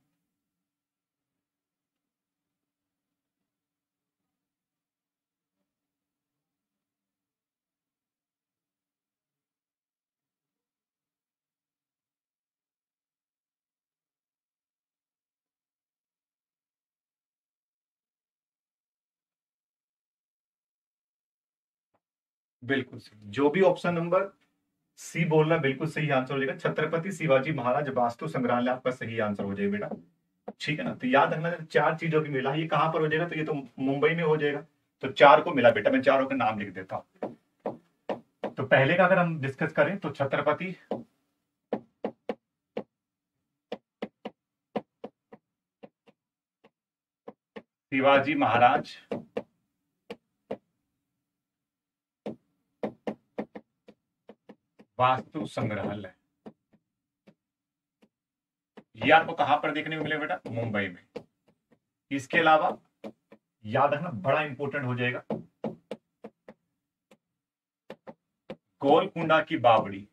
बिल्कुल सही, जो भी ऑप्शन नंबर सी बोलना बिल्कुल सही आंसर हो जाएगा। छत्रपति शिवाजी महाराज वास्तु संग्रहालय आपका सही आंसर हो जाएगा बेटा, ठीक है ना। तो याद रखना, चार चीजों की मिला, ये कहां पर हो जाएगा? तो ये तो मुंबई में हो जाएगा। तो चार को मिला बेटा, मैं चारों का नाम लिख देता हूं। तो पहले का अगर हम डिस्कस करें तो छत्रपति शिवाजी महाराज वास्तु संग्रहालय, ये आपको कहां पर देखने को मिलेगा बेटा? मुंबई में। इसके अलावा याद रखना, बड़ा इंपॉर्टेंट हो जाएगा, गोलकुंडा की बावड़ी,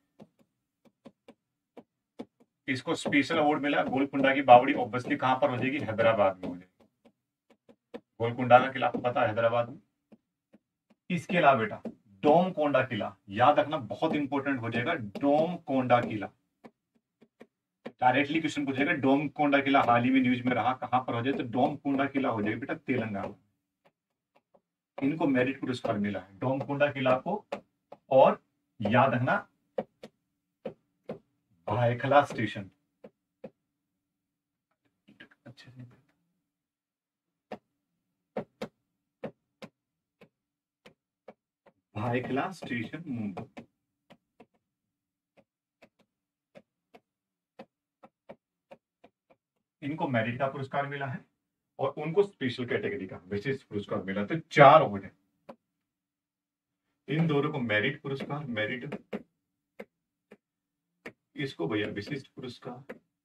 इसको स्पेशल अवार्ड मिला। गोलकुंडा की बावड़ी ऑब्वियसली कहां पर हो जाएगी? हैदराबाद में हो जाएगी। गोलकुंडा का किला आपको पता है, हैदराबाद में। इसके अलावा बेटा डोम कोंडा किला, याद रखना बहुत इंपॉर्टेंट हो जाएगा, डोम कोंडा किला। डायरेक्टली क्वेश्चन पूछेगा डोम कोंडा किला हाल ही में न्यूज में रहा, कहां पर हो जाए, तो डोम कोंडा किला हो जाएगा बेटा तेलंगाना। इनको मेरिट पुरस्कार मिला है डोम कोंडा किला को। और याद रखना भायखला स्टेशन, अच्छे से भायखला स्टेशन मुंबई, इनको मेरिट का पुरस्कार मिला है और उनको स्पेशल कैटेगरी का विशेष पुरस्कार मिला। तो चार हो गए, इन दोनों को मेरिट पुरस्कार, मेरिट, इसको भैया विशिष्ट पुरस्कार,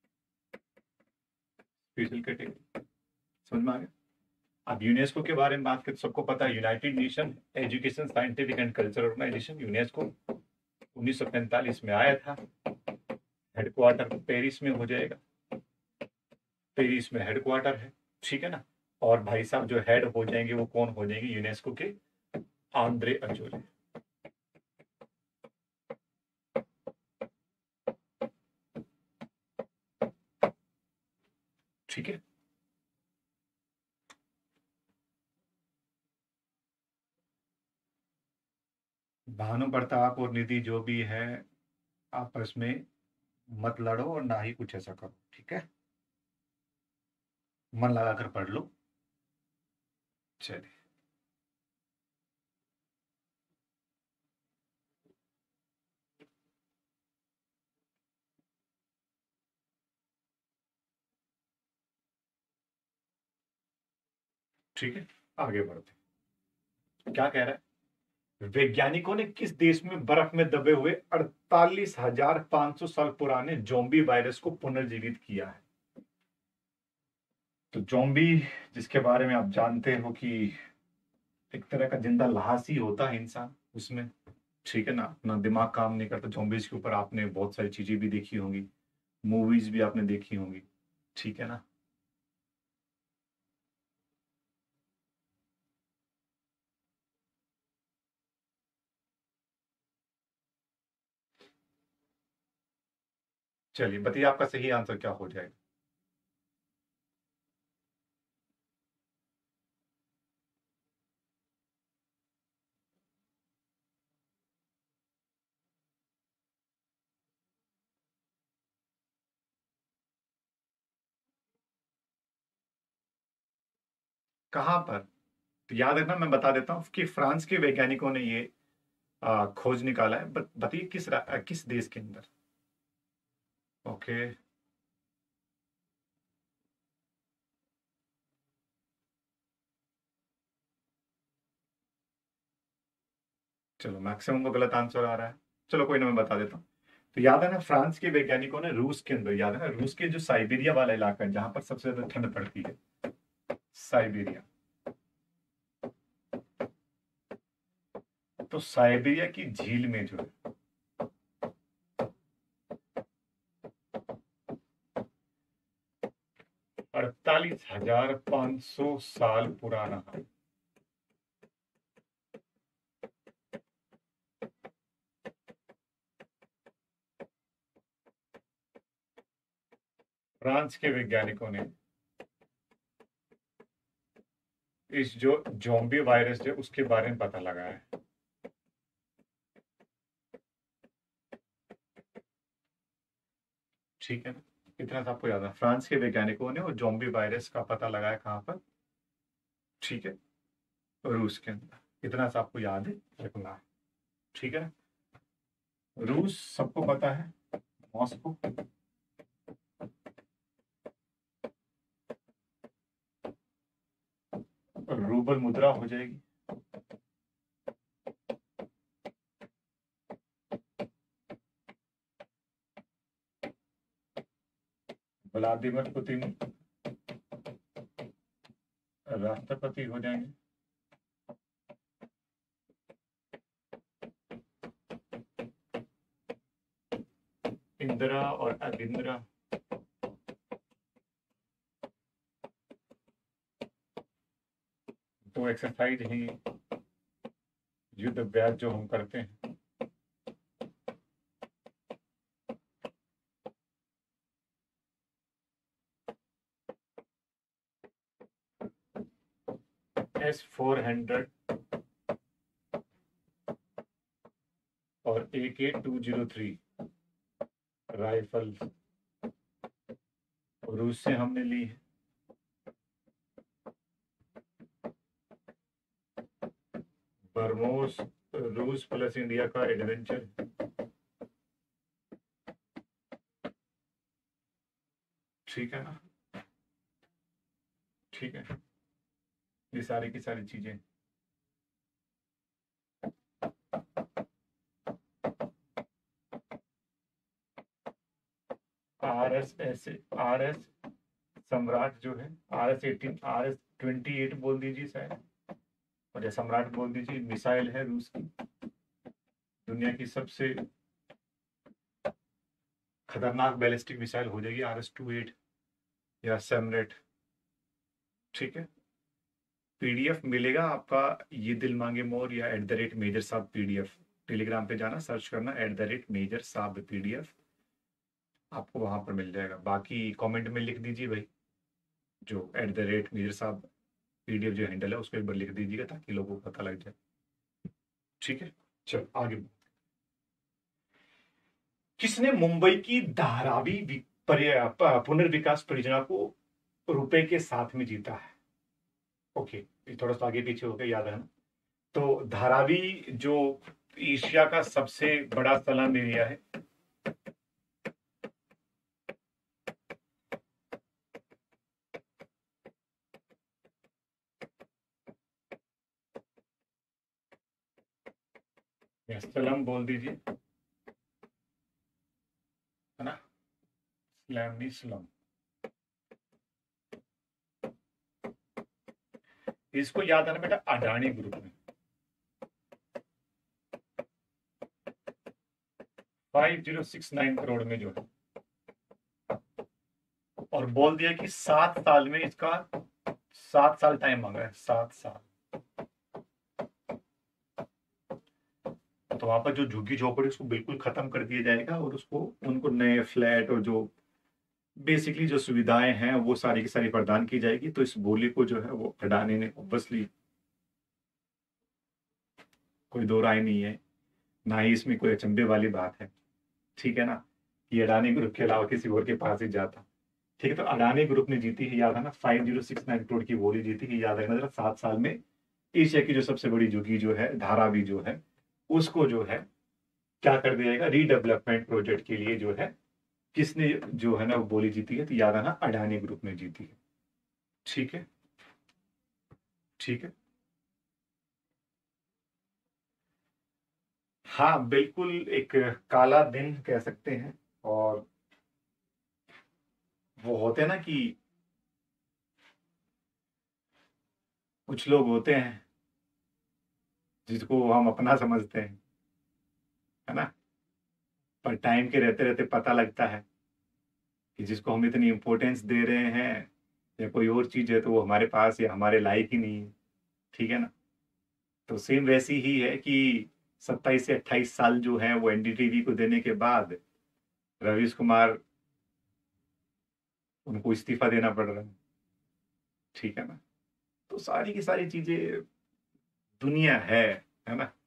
स्पेशल कैटेगरी। समझ में आ गया। अब यूनेस्को के बारे में बात करें, सबको पता है United Nation Education Scientific and Cultural Organisation, UNESCO उन्नीस सौ पैंतालीस में आया था। हेडक्वार्टर पेरिस में हो जाएगा, पेरिस में हेडक्वार्टर है, ठीक है ना। और भाई साहब जो हेड हो जाएंगे वो कौन हो जाएंगे यूनेस्को के, आंद्रे अजोले। ठीक है। भानु प्रताप और निधि जो भी है आपस में मत लड़ो और ना ही कुछ ऐसा करो, ठीक है, मन लगाकर पढ़ लो। चलिए, ठीक है, आगे बढ़ते। क्या कह रहा है, वैज्ञानिकों ने किस देश में बर्फ में दबे हुए अड़तालीस हजार पांच सौ साल पुराने जोम्बी वायरस को पुनर्जीवित किया है। तो जोम्बी, जिसके बारे में आप जानते हो कि एक तरह का जिंदा लाश ही होता है इंसान उसमें, ठीक है ना, अपना दिमाग काम नहीं करता। जोम्बीज के ऊपर आपने बहुत सारी चीजें भी देखी होंगी, मूवीज भी आपने देखी होंगी, ठीक है ना। चलिए बताइए आपका सही आंसर क्या हो जाएगा। कहां पर, तो याद रखना, मैं बता देता हूं कि फ्रांस के वैज्ञानिकों ने ये आ, खोज निकाला है। बत- बताइए किस रा- आ, किस देश के अंदर। ओके, चलो मैक्सिमम को गलत आंसर आ रहा है, चलो कोई ना, मैं बता देता हूँ। तो याद है ना, फ्रांस के वैज्ञानिकों ने रूस के अंदर, याद है ना, रूस के जो साइबेरिया वाला इलाका है जहां पर सबसे ज्यादा ठंड पड़ती है, साइबेरिया, तो साइबेरिया की झील में जो है अड़तालीस हजार पांच सौ साल पुराना, फ्रांस के वैज्ञानिकों ने इस जो जोम्बी वायरस है उसके बारे में पता लगाया है। ठीक है ना, इतना तो आपको याद है, फ्रांस के वैज्ञानिकों ने वो जोम्बी वायरस का पता लगाया कहां पर, ठीक है, रूस के अंदर। इतना सा आपको याद है रखना है, ठीक है ना। रूस सबको पता है, मॉस्को, रूबल मुद्रा हो जाएगी, व्लादिमीर पुतिन राष्ट्रपति हो जाएंगे, इंदिरा और अबिंद्रा तो एक्सरसाइज ही युद्ध अभ्यास जो हम करते हैं, एस फोर हंड्रेड और ए के टू जीरो थ्री राइफल रूस से हमने ली है। बरमोस रूस प्लस इंडिया का एडवेंचर, ठीक है ना, ठीक है, ये सारी की सारी चीजें। R S S R S Samrat जो है, R S eighteen R S twenty eight बोल दीजिए शायद, और या सम्राट बोल दीजिए, मिसाइल है रूस की, दुनिया की सबसे खतरनाक बैलिस्टिक मिसाइल हो जाएगी आर एस टू एट या सैमरेट, ठीक है। पीडीएफ मिलेगा आपका, ये दिल मांगे मोर या एट द रेट मेजर साहब पीडीएफ, टेलीग्राम पे जाना, सर्च करना एट द रेट मेजर साहब पीडीएफ, आपको वहां पर मिल जाएगा। बाकी कमेंट में लिख दीजिए भाई, जो एट द रेट मेजर साहब पीडीएफ जो हैंडल है उसको एक बार लिख दीजिएगा ताकि लोगों को पता लग जाए, ठीक है। चलो आगे। किसने मुंबई की धारावी पुनर्विकास परियोजना को रुपए के साथ में जीता है? ओके, ये थोड़ा सा आगे पीछे हो गया, याद है ना। तो धारावी जो एशिया का सबसे बड़ा स्लम एरिया है, या स्लम बोल दीजिए, है ना, स्लैम नहीं स्लम। इसको याद आना बेटा, अडानी ग्रुप में five zero six nine crore में जो है, और बोल दिया कि सात साल में इसका, सात साल टाइम मांगा है, सात साल। तो वहां पर जो झुग्गी झोपड़ी उसको बिल्कुल खत्म कर दिया जाएगा, और उसको उनको नए फ्लैट और जो बेसिकली जो सुविधाएं हैं वो सारी की सारी प्रदान की जाएगी। तो इस बोली को जो है वो अडानी ने ऑब्वियसली, कोई दो राय नहीं है, ना ही इसमें कोई अचंभे वाली बात है, ठीक है ना, कि अडानी ग्रुप के अलावा किसी और के पास ही जाता, ठीक है। तो अडानी ग्रुप ने जीती है, याद है ना, five zero six nine crore की बोली जीती है, याद रखना जरा। सात साल में एशिया की जो सबसे बड़ी झुग्गी जो है, धारावी जो है, उसको जो है क्या कर दिया जाएगा, रीडेवलपमेंट प्रोजेक्ट के लिए जो है, किसने जो है ना वो बोली जीती है, तो याद आना अडानी ग्रुप ने जीती है, ठीक है, ठीक है। हाँ बिल्कुल, एक काला दिन कह सकते हैं। और वो होते हैं ना कि कुछ लोग होते हैं जिसको हम अपना समझते हैं, है ना, पर टाइम के रहते रहते पता लगता है कि जिसको हम इतनी इंपॉर्टेंस दे रहे हैं या कोई और चीज है, तो वो हमारे पास या हमारे लायक ही नहीं है, ठीक है ना। तो सेम वैसी ही है कि सत्ताईस से अट्ठाईस साल जो है वो एनडीटीवी को देने के बाद रवीश कुमार, उनको इस्तीफा देना पड़ रहा है, ठीक है ना। तो सारी की सारी चीजें दुनिया है है ना।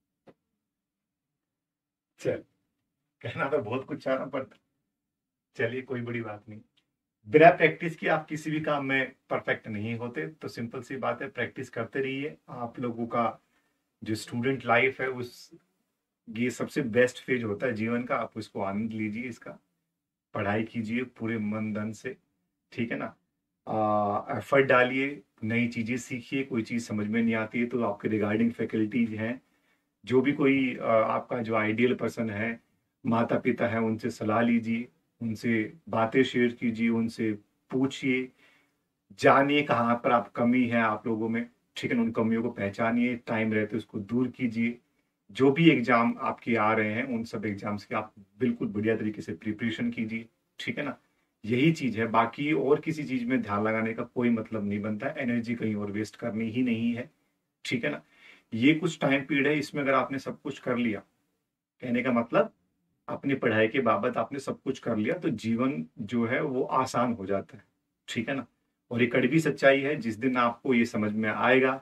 चल, कहना तो बहुत कुछ चाह रहा हूं, पर चलिए कोई बड़ी बात नहीं। बिना प्रैक्टिस के आप किसी भी काम में परफेक्ट नहीं होते, तो सिंपल सी बात है, प्रैक्टिस करते रहिए। आप लोगों का जो स्टूडेंट लाइफ है उस, ये सबसे बेस्ट फेज होता है जीवन का, आप इसको आनंद लीजिए, इसका पढ़ाई कीजिए पूरे मन धन से, ठीक है ना। एफर्ट डालिए, नई चीजें सीखिए, कोई चीज समझ में नहीं आती है तो आपके रिगार्डिंग फैकल्टीज हैं, जो भी कोई आ, आपका जो आइडियल पर्सन है, माता पिता है, उनसे सलाह लीजिए, उनसे बातें शेयर कीजिए, उनसे पूछिए, जानिए कहाँ पर आप कमी है आप लोगों में, ठीक है ना। उन कमियों को पहचानिए, टाइम रहते उसको दूर कीजिए। जो भी एग्जाम आपके आ रहे हैं उन सब एग्जाम्स की आप बिल्कुल बढ़िया तरीके से प्रिपरेशन कीजिए, ठीक है ना। यही चीज है, बाकी और किसी चीज में ध्यान लगाने का कोई मतलब नहीं बनता है, एनर्जी कहीं और वेस्ट करनी ही नहीं है, ठीक है ना। ये कुछ टाइम पीरियड है, इसमें अगर आपने सब कुछ कर लिया, कहने का मतलब अपनी पढ़ाई के बाबत आपने सब कुछ कर लिया, तो जीवन जो है वो आसान हो जाता है, ठीक है ना। और ये कड़वी सच्चाई है, जिस दिन आपको ये समझ में आएगा,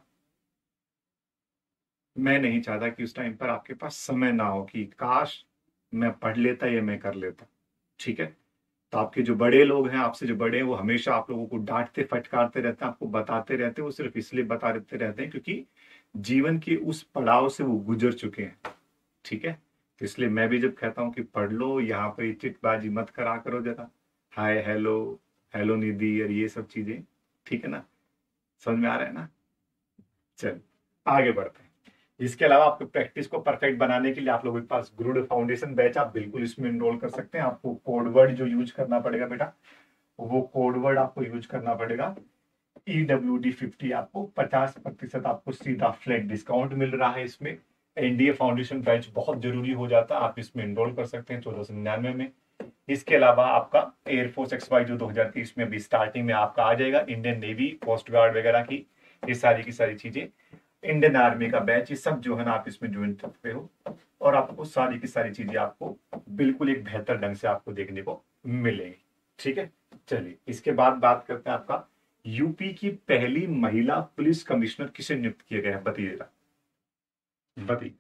मैं नहीं चाहता कि उस टाइम पर आपके पास समय ना हो कि काश मैं पढ़ लेता या मैं कर लेता, ठीक है। तो आपके जो बड़े लोग हैं, आपसे जो बड़े हैं, वो हमेशा आप लोगों को डांटते फटकारते रहते हैं, आपको बताते रहते हैं, वो सिर्फ इसलिए बताते रहते हैं क्योंकि जीवन के उस पड़ाव से वो गुजर चुके हैं, ठीक है। तो इसलिए मैं भी जब कहता हूँ कि पढ़ लो, यहाँ पर ये चिटबाजी मत करा करो जरा, हाय हेलो, हेलो निधि और ये सब चीजें, ठीक है ना, समझ में आ रहा है ना। चल आगे बढ़ते हैं। इसके अलावा आपको प्रैक्टिस को परफेक्ट बनाने के लिए आप लोगों के पास गुरुड फाउंडेशन बैच, आप बिल्कुल इसमें एनरोल कर सकते हैं। आपको कोड वर्ड जो यूज करना पड़ेगा बेटा, वो कोड वर्ड आपको यूज करना पड़ेगा ई डब्ल्यू डी फिफ्टी। आपको पचास प्रतिशत आपको सीधा फ्लैट डिस्काउंट मिल रहा है इसमें। एनडीए फाउंडेशन बैच बहुत जरूरी हो जाता है, आप इसमें एनरोल कर सकते हैं चौदह सौ निन्यानवे में। इसके अलावा आपका एयरफोर्स एक्स वाई जो दो हजार तेईस में अभी स्टार्टिंग में आपका आ जाएगा, इंडियन नेवी, कोस्ट गार्ड वगैरह की ये सारी की सारी चीजें, इंडियन आर्मी का बैच, ये सब जो है ना आप इसमें ज्वाइन करते हो, और आपको सारी की सारी चीजें आपको बिल्कुल एक बेहतर ढंग से आपको देखने को मिलेगी, ठीक है। चलिए इसके बाद बात करते हैं आपका यूपी की पहली महिला पुलिस कमिश्नर किसे नियुक्त किया गया है, बताइए जरा, बताइए।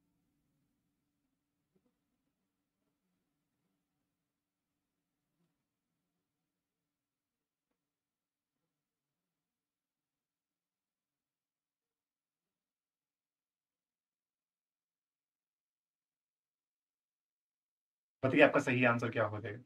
बताइए आपका सही आंसर क्या हो जाएगा।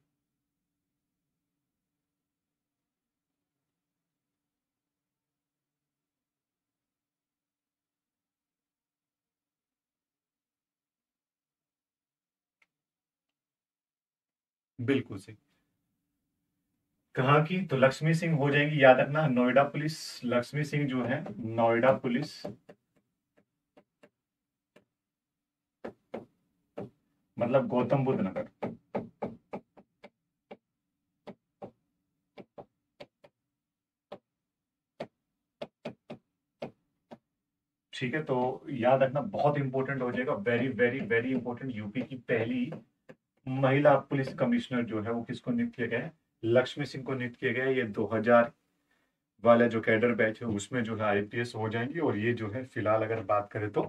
बिल्कुल सही। कहाँ की, तो लक्ष्मी सिंह हो जाएंगी, याद रखना, नोएडा पुलिस। लक्ष्मी सिंह जो है नोएडा पुलिस, मतलब गौतम बुद्ध नगर, ठीक है। तो याद रखना, बहुत इंपॉर्टेंट हो जाएगा, very very very important. UP की पहली महिला पुलिस कमिश्नर जो है वो किसको नियुक्त किया गया है, लक्ष्मी सिंह को नियुक्त किया गया है। ये दो हजार वाला जो कैडर बैच है उसमें जो है आई पी एस हो जाएंगे, और ये जो है फिलहाल अगर बात करें तो,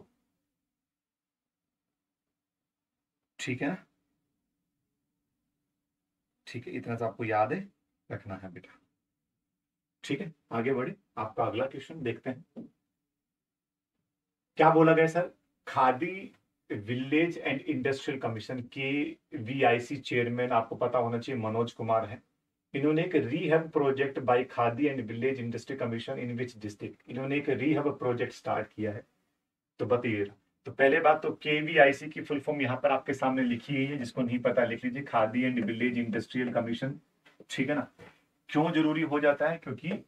ठीक है ना, ठीक है, इतना तो आपको याद है, रखना है बेटा, ठीक है। आगे बढ़े, आपका अगला क्वेश्चन देखते हैं। क्या बोला गया sir, Khadi village and industrial commission K V I C chairman आपको पता होना चाहिए मनोज कुमार है। इन्होंने एक rehab project by Khadi and village industry commission in which district, इन्होंने एक रीहब प्रोजेक्ट स्टार्ट किया है, तो बताइए। तो पहले बात तो केवीआईसी की फुल फॉर्म यहाँ पर आपके सामने लिखी हुई है, जिसको नहीं पता लिख लीजिए, Khadi and village industrial commission, ठीक है ना। क्यों जरूरी हो जाता है, क्योंकि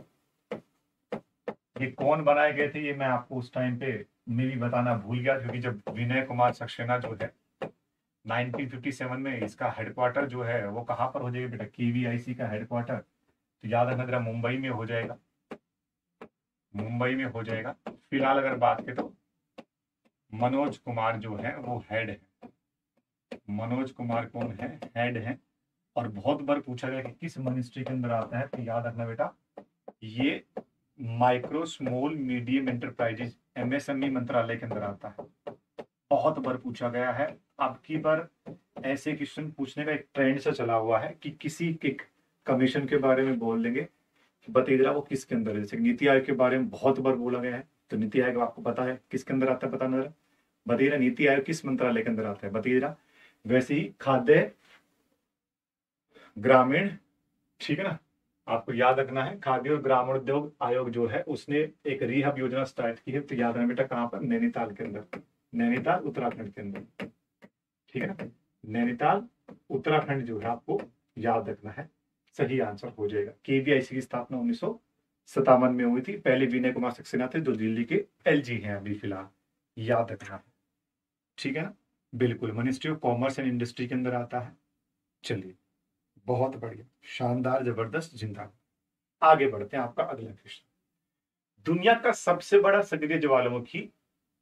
ये कौन बनाए गए थे ये मैं आपको उस टाइम पे में भी बताना भूल गया, क्योंकि जब विनय कुमार सक्सेना जो है नाइनटीन फिफ्टी सेवन में, इसका हेडक्वार्टर जो है वो कहाँ पर हो जाएगा बेटा, केवीआईसी का हेडक्वार्टर, तो याद रखना जरा, मुंबई में हो जाएगा, मुंबई में हो जाएगा। फिलहाल अगर बात करें तो मनोज कुमार जो है वो हेड है, मनोज कुमार कौन है, हेड है। और बहुत बार पूछा गया कि किस मिनिस्ट्री के अंदर आता है, तो याद रखना बेटा, ये micro small medium enterprises M S M E मंत्रालय के अंदर आता है, बहुत बार पूछा गया है। अब की बार ऐसे क्वेश्चन पूछने का एक ट्रेंड से चला हुआ है कि किसी के कमीशन के बारे में बोल देंगे, बताइए जरा वो किसके अंदर है। जैसे नीति आयोग के बारे में बहुत बार बोला गया है, तो नीति आयोग आपको पता है किसके अंदर आता है, बताना जरा, बताइए जरा, नीति आयोग किस मंत्रालय के अंदर आता है, बताइए जरा। वैसे ही खाद्य ग्रामीण, ठीक है ना, आपको याद रखना है, खाद्य और ग्रामीण उद्योग आयोग जो है उसने एक रिहब योजना स्टार्ट की है, तो याद रखना बेटा कहाँ पर, नैनीताल के अंदर, नैनीताल उत्तराखंड के अंदर, ठीक है ना, नैनीताल उत्तराखंड जो है आपको याद रखना है, सही आंसर हो जाएगा। केवीआईसी की स्थापना उन्नीस सौ सत्तावन में हुई थी, पहले विनय कुमार सक्सेना थे जो दिल्ली के एल जी हैं अभी फिलहाल, याद रखना है, ठीक है ना। बिल्कुल, ministry of commerce and industry के अंदर आता है। चलिए बहुत बढ़िया, शानदार, जबरदस्त, जिंदाबाद। आगे बढ़ते हैं, आपका अगला क्वेश्चन, दुनिया का सबसे बड़ा सक्रिय ज्वालामुखी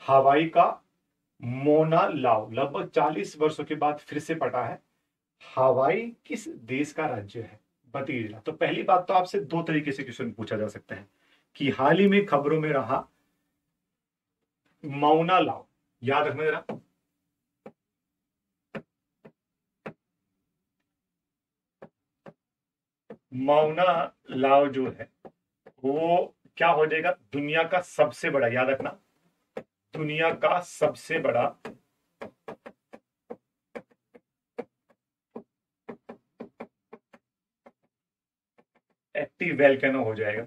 हवाई का मोना लाओ लगभग चालीस वर्षों के बाद फिर से पटा है। हवाई किस देश का राज्य है, बताइए। तो पहली बात तो आपसे दो तरीके से क्वेश्चन पूछा जा सकता है कि हाल ही में खबरों में रहा मौना लाओ, याद रखना जरा। मौना लाओ जो है वो क्या हो जाएगा, दुनिया का सबसे बड़ा, याद रखना, दुनिया का सबसे बड़ा एक्टिव वैल्केनो हो जाएगा।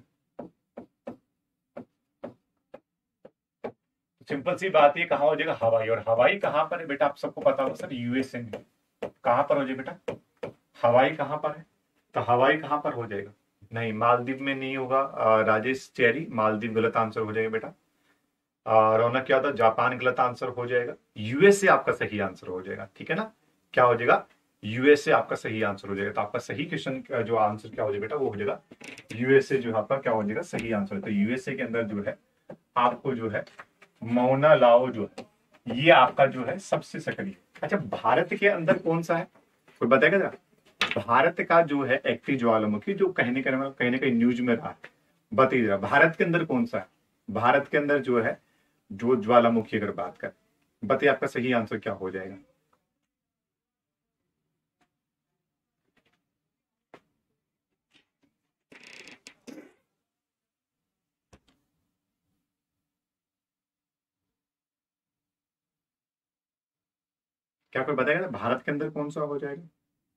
सिंपल सी बात है, कहां हो जाएगा, हवाई। और हवाई कहां पर है बेटा, आप सबको पता होगा सर, यूएसए में। कहां पर हो जाएगा बेटा, हवाई कहां पर है, तो हवाई कहां पर हो जाएगा, नहीं मालदीव में नहीं होगा। अ, राजेश चेरी, मालदीव गलत आंसर हो जाएगा बेटा। अ, रौनक क्या होता, जापान गलत आंसर हो जाएगा। यूएसए आपका सही आंसर हो जाएगा, ठीक है ना, क्या हो जाएगा, यूएसए आपका सही आंसर हो जाएगा। तो आपका सही क्वेश्चन का जो आंसर क्या हो जाएगा बेटा, वो हो जाएगा यूएसए, जो आपका क्या हो जाएगा सही आंसर। तो यूएसए के अंदर जो है आपको जो है मौना लाओ जो है ये आपका जो है सबसे सक्रिय। अच्छा, भारत के अंदर कौन सा है, कोई बताएगा जरा। भारत का जो है एक्टिव ज्वालामुखी जो कहने का कहीं ना कहीं न्यूज में रहा है, बताइए जरा, भारत के अंदर कौन सा है, भारत के अंदर जो है जो ज्वालामुखी अगर बात करें, बताइए आपका सही आंसर क्या हो जाएगा। क्या कोई बताएगा भारत के अंदर कौन सा हो जाएगा।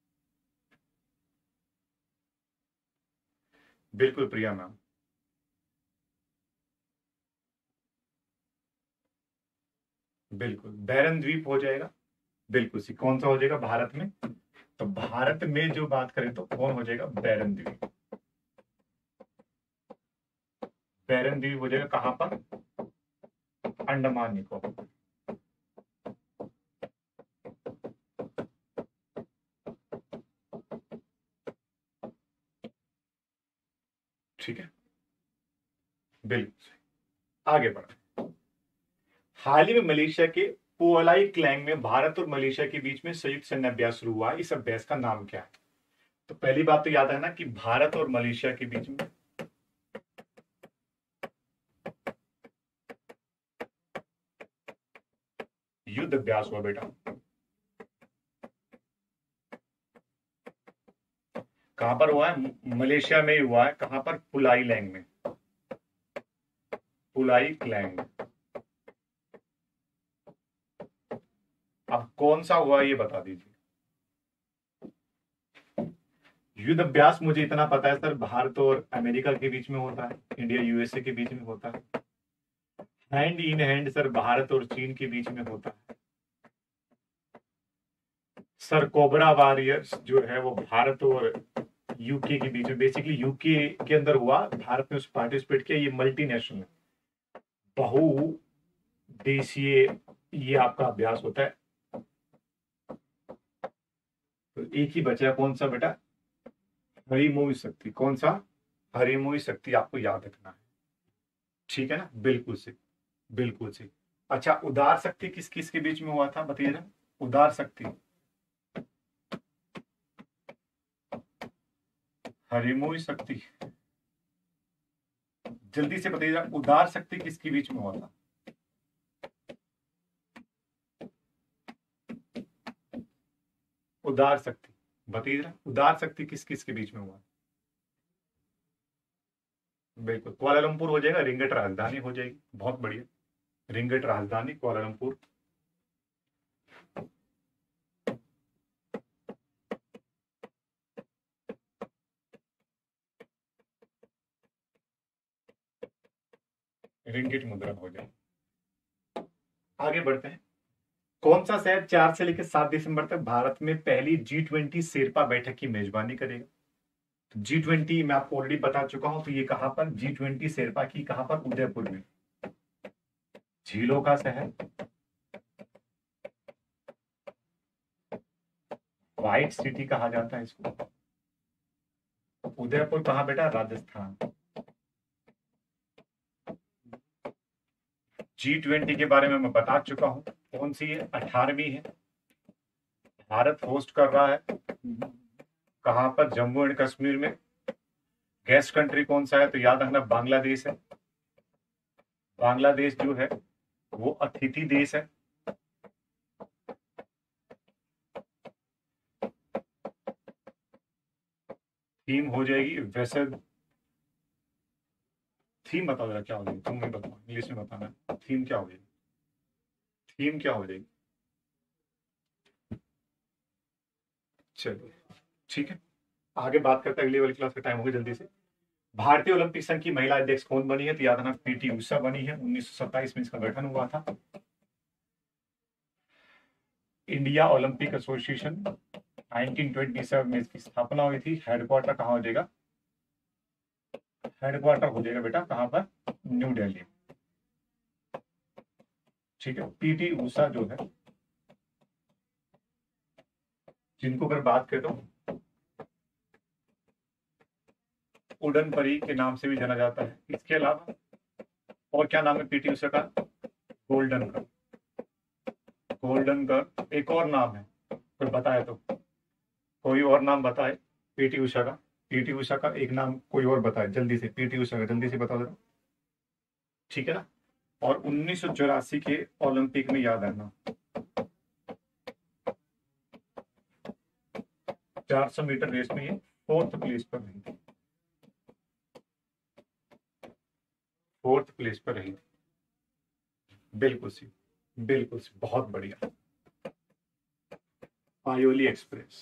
बिल्कुल प्रिया मैम, बिल्कुल बैरन द्वीप हो जाएगा। बिल्कुल सी, कौन सा हो जाएगा भारत में, तो भारत में जो बात करें तो कौन हो जाएगा, बैरन द्वीप। बैरन द्वीप हो जाएगा कहां पर, अंडमान निकोबार। ठीक है, बिल्कुल आगे बढ़ा। हाल ही में मलेशिया के पुअलाई क्लैंग में भारत और मलेशिया के बीच में संयुक्त सैन्य अभ्यास शुरू हुआ है, इस अभ्यास का नाम क्या है। तो पहली बात तो याद है ना कि भारत और मलेशिया के बीच में युद्ध अभ्यास हुआ बेटा। कहां पर हुआ है, मलेशिया में ही हुआ है, कहां पर, पुलाई लैंग में, पुलाई क्लैंग। अब कौन सा हुआ ये बता दीजिए। युद्ध अभ्यास मुझे इतना पता है सर, भारत और अमेरिका के बीच में होता है, इंडिया यूएसए के बीच में होता है। Hand in hand sir Bharat और चीन के बीच में होता है। सर कोबरा वॉरियर्स जो है वो भारत और यूके के बीच में, बेसिकली यूके के अंदर हुआ, भारत ने उस पार्टिसिपेट किया। ये मल्टीनेशनल बहु देशीय ये आपका अभ्यास होता है। तो एक ही बचा, कौन सा बेटा, हरिमोही शक्ति, कौन सा, हरिमोही शक्ति आपको याद रखना है, ठीक है ना, बिल्कुल से, बिल्कुल से। अच्छा, उदार शक्ति किस किस के बीच में हुआ था, बताइए ना, उदार शक्ति, हरिमोही शक्ति, जल्दी से बताइए, उदार शक्ति किसके बीच में हुआ था। उदार शक्ति, बताइए जरा, उदार शक्ति किस किस के बीच में हुआ। बिल्कुल कुआलालंपुर हो जाएगा, रिंगट राजधानी हो जाएगी, बहुत बढ़िया, रिंगट राजधानी कुआलालंपुर। रिंगिट मुद्रा हो जाए। आगे बढ़ते हैं। कौन सा शहर चार से लेकर सात दिसंबर तक भारत में पहली जी ट्वेंटी शेरपा बैठक की मेजबानी करेगा। तो जी ट्वेंटी मैं आपको ऑलरेडी बता चुका हूं, तो ये कहां पर, जी ट्वेंटी शेरपा की कहां पर, उदयपुर में, झीलों का शहर, व्हाइट सिटी कहा जाता है इसको। उदयपुर कहां बेटा, राजस्थान। जी ट्वेंटी के बारे में मैं बता चुका हूं, कौन सी है, अठारहवीं है। भारत होस्ट कर रहा है, कहां पर, जम्मू एंड कश्मीर में। गेस्ट कंट्री कौन सा है, तो याद रखना बांग्लादेश है। बांग्लादेश जो है वो अतिथि देश है। थीम हो जाएगी वैसे, थीम बताओ जरा क्या हो जाएगी, तुम नहीं बताओ, इंग्लिश में बताना। थीम क्या हो जाएगी, थीम क्या हो जाएगी। चलिए ठीक है, आगे बात करते हैं, अगली वाली क्लास का टाइम हो गया जल्दी से। भारतीय ओलंपिक संघ की महिला अध्यक्ष कौन बनी है, तो याद रखना पीटी उषा बनी है। उन्नीस सौ सत्ताईस में इसका गठन हुआ था। India Olympic Association nineteen twenty seven में इसकी स्थापना हुई थी। हेडक्वार्टर कहाँ हो जाएगा, हेडक्वार्टर हो जाएगा बेटा कहाँ पर, न्यू दिल्ली। ठीक है, पीटी उषा जो है, जिनको अगर बात करें तो उड़न परी के नाम से भी जाना जाता है। इसके अलावा और क्या नाम है पीटी उषा का, गोल्डन गर्ल। गोल्डन गर्ल एक और नाम है, कोई बताए तो, कोई और नाम बताए पीटी उषा का। पीटी उषा का एक नाम कोई और बताए जल्दी से, पीटी उषा का जल्दी से बता दो, ठीक है ना। और उन्नीस सौ चौरासी के ओलंपिक में याद रखना चार सौ मीटर रेस में ये फोर्थ प्लेस पर रही थी, फोर्थ प्लेस पर रही थी। बिल्कुल सी, बिल्कुल सी, बहुत बढ़िया। पायोली एक्सप्रेस।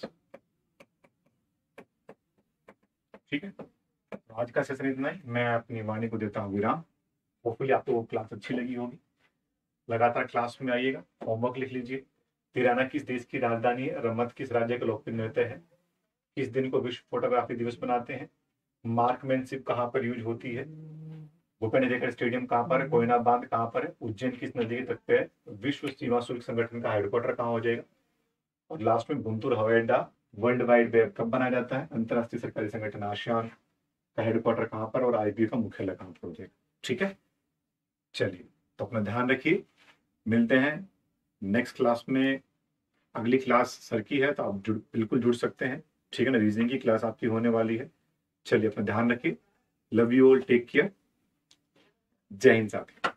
ठीक है, तो आज का सेशन इतना ही, मैं अपनी वाणी को देता हूँ विराम। होपफुली आपको वो क्लास अच्छी लगी होगी। लगातार क्लास में आइएगा, होमवर्क लिख लीजिए। तिराना किस देश की राजधानी है, रमत किस राज्य का लोकप्रिय नृत्य है, किस दिन को विश्व फोटोग्राफी दिवस मनाते हैं, मार्कमैनशिप कहाँ पर यूज होती है, भूपेन्द्र हजारिका स्टेडियम कहाँ पर है, कोयना बांध कहाँ पर है, उज्जैन किस नदी के तट पे है, विश्व सीमा शुल्क संगठन का हेडक्वार्टर कहाँ हो जाएगा, और लास्ट में गुंटूर हवाई अड्डा वर्ल्ड वाइड वेब कब बनाया जाता है, अंतरराष्ट्रीय सरकारी संगठन आसियान का हेडक्वार्टर कहाँ पर, और आईपीए का मुख्यालय कहाँ पर हो जाएगा। ठीक है, चलिए तो अपना ध्यान रखिए, मिलते हैं नेक्स्ट क्लास में। अगली क्लास सर की है तो आप जुड़ बिल्कुल जुड़ सकते हैं, ठीक है ना। रीजनिंग की क्लास आपकी होने वाली है। चलिए अपना ध्यान रखिए, love you all, take care, Jai Hind साथी।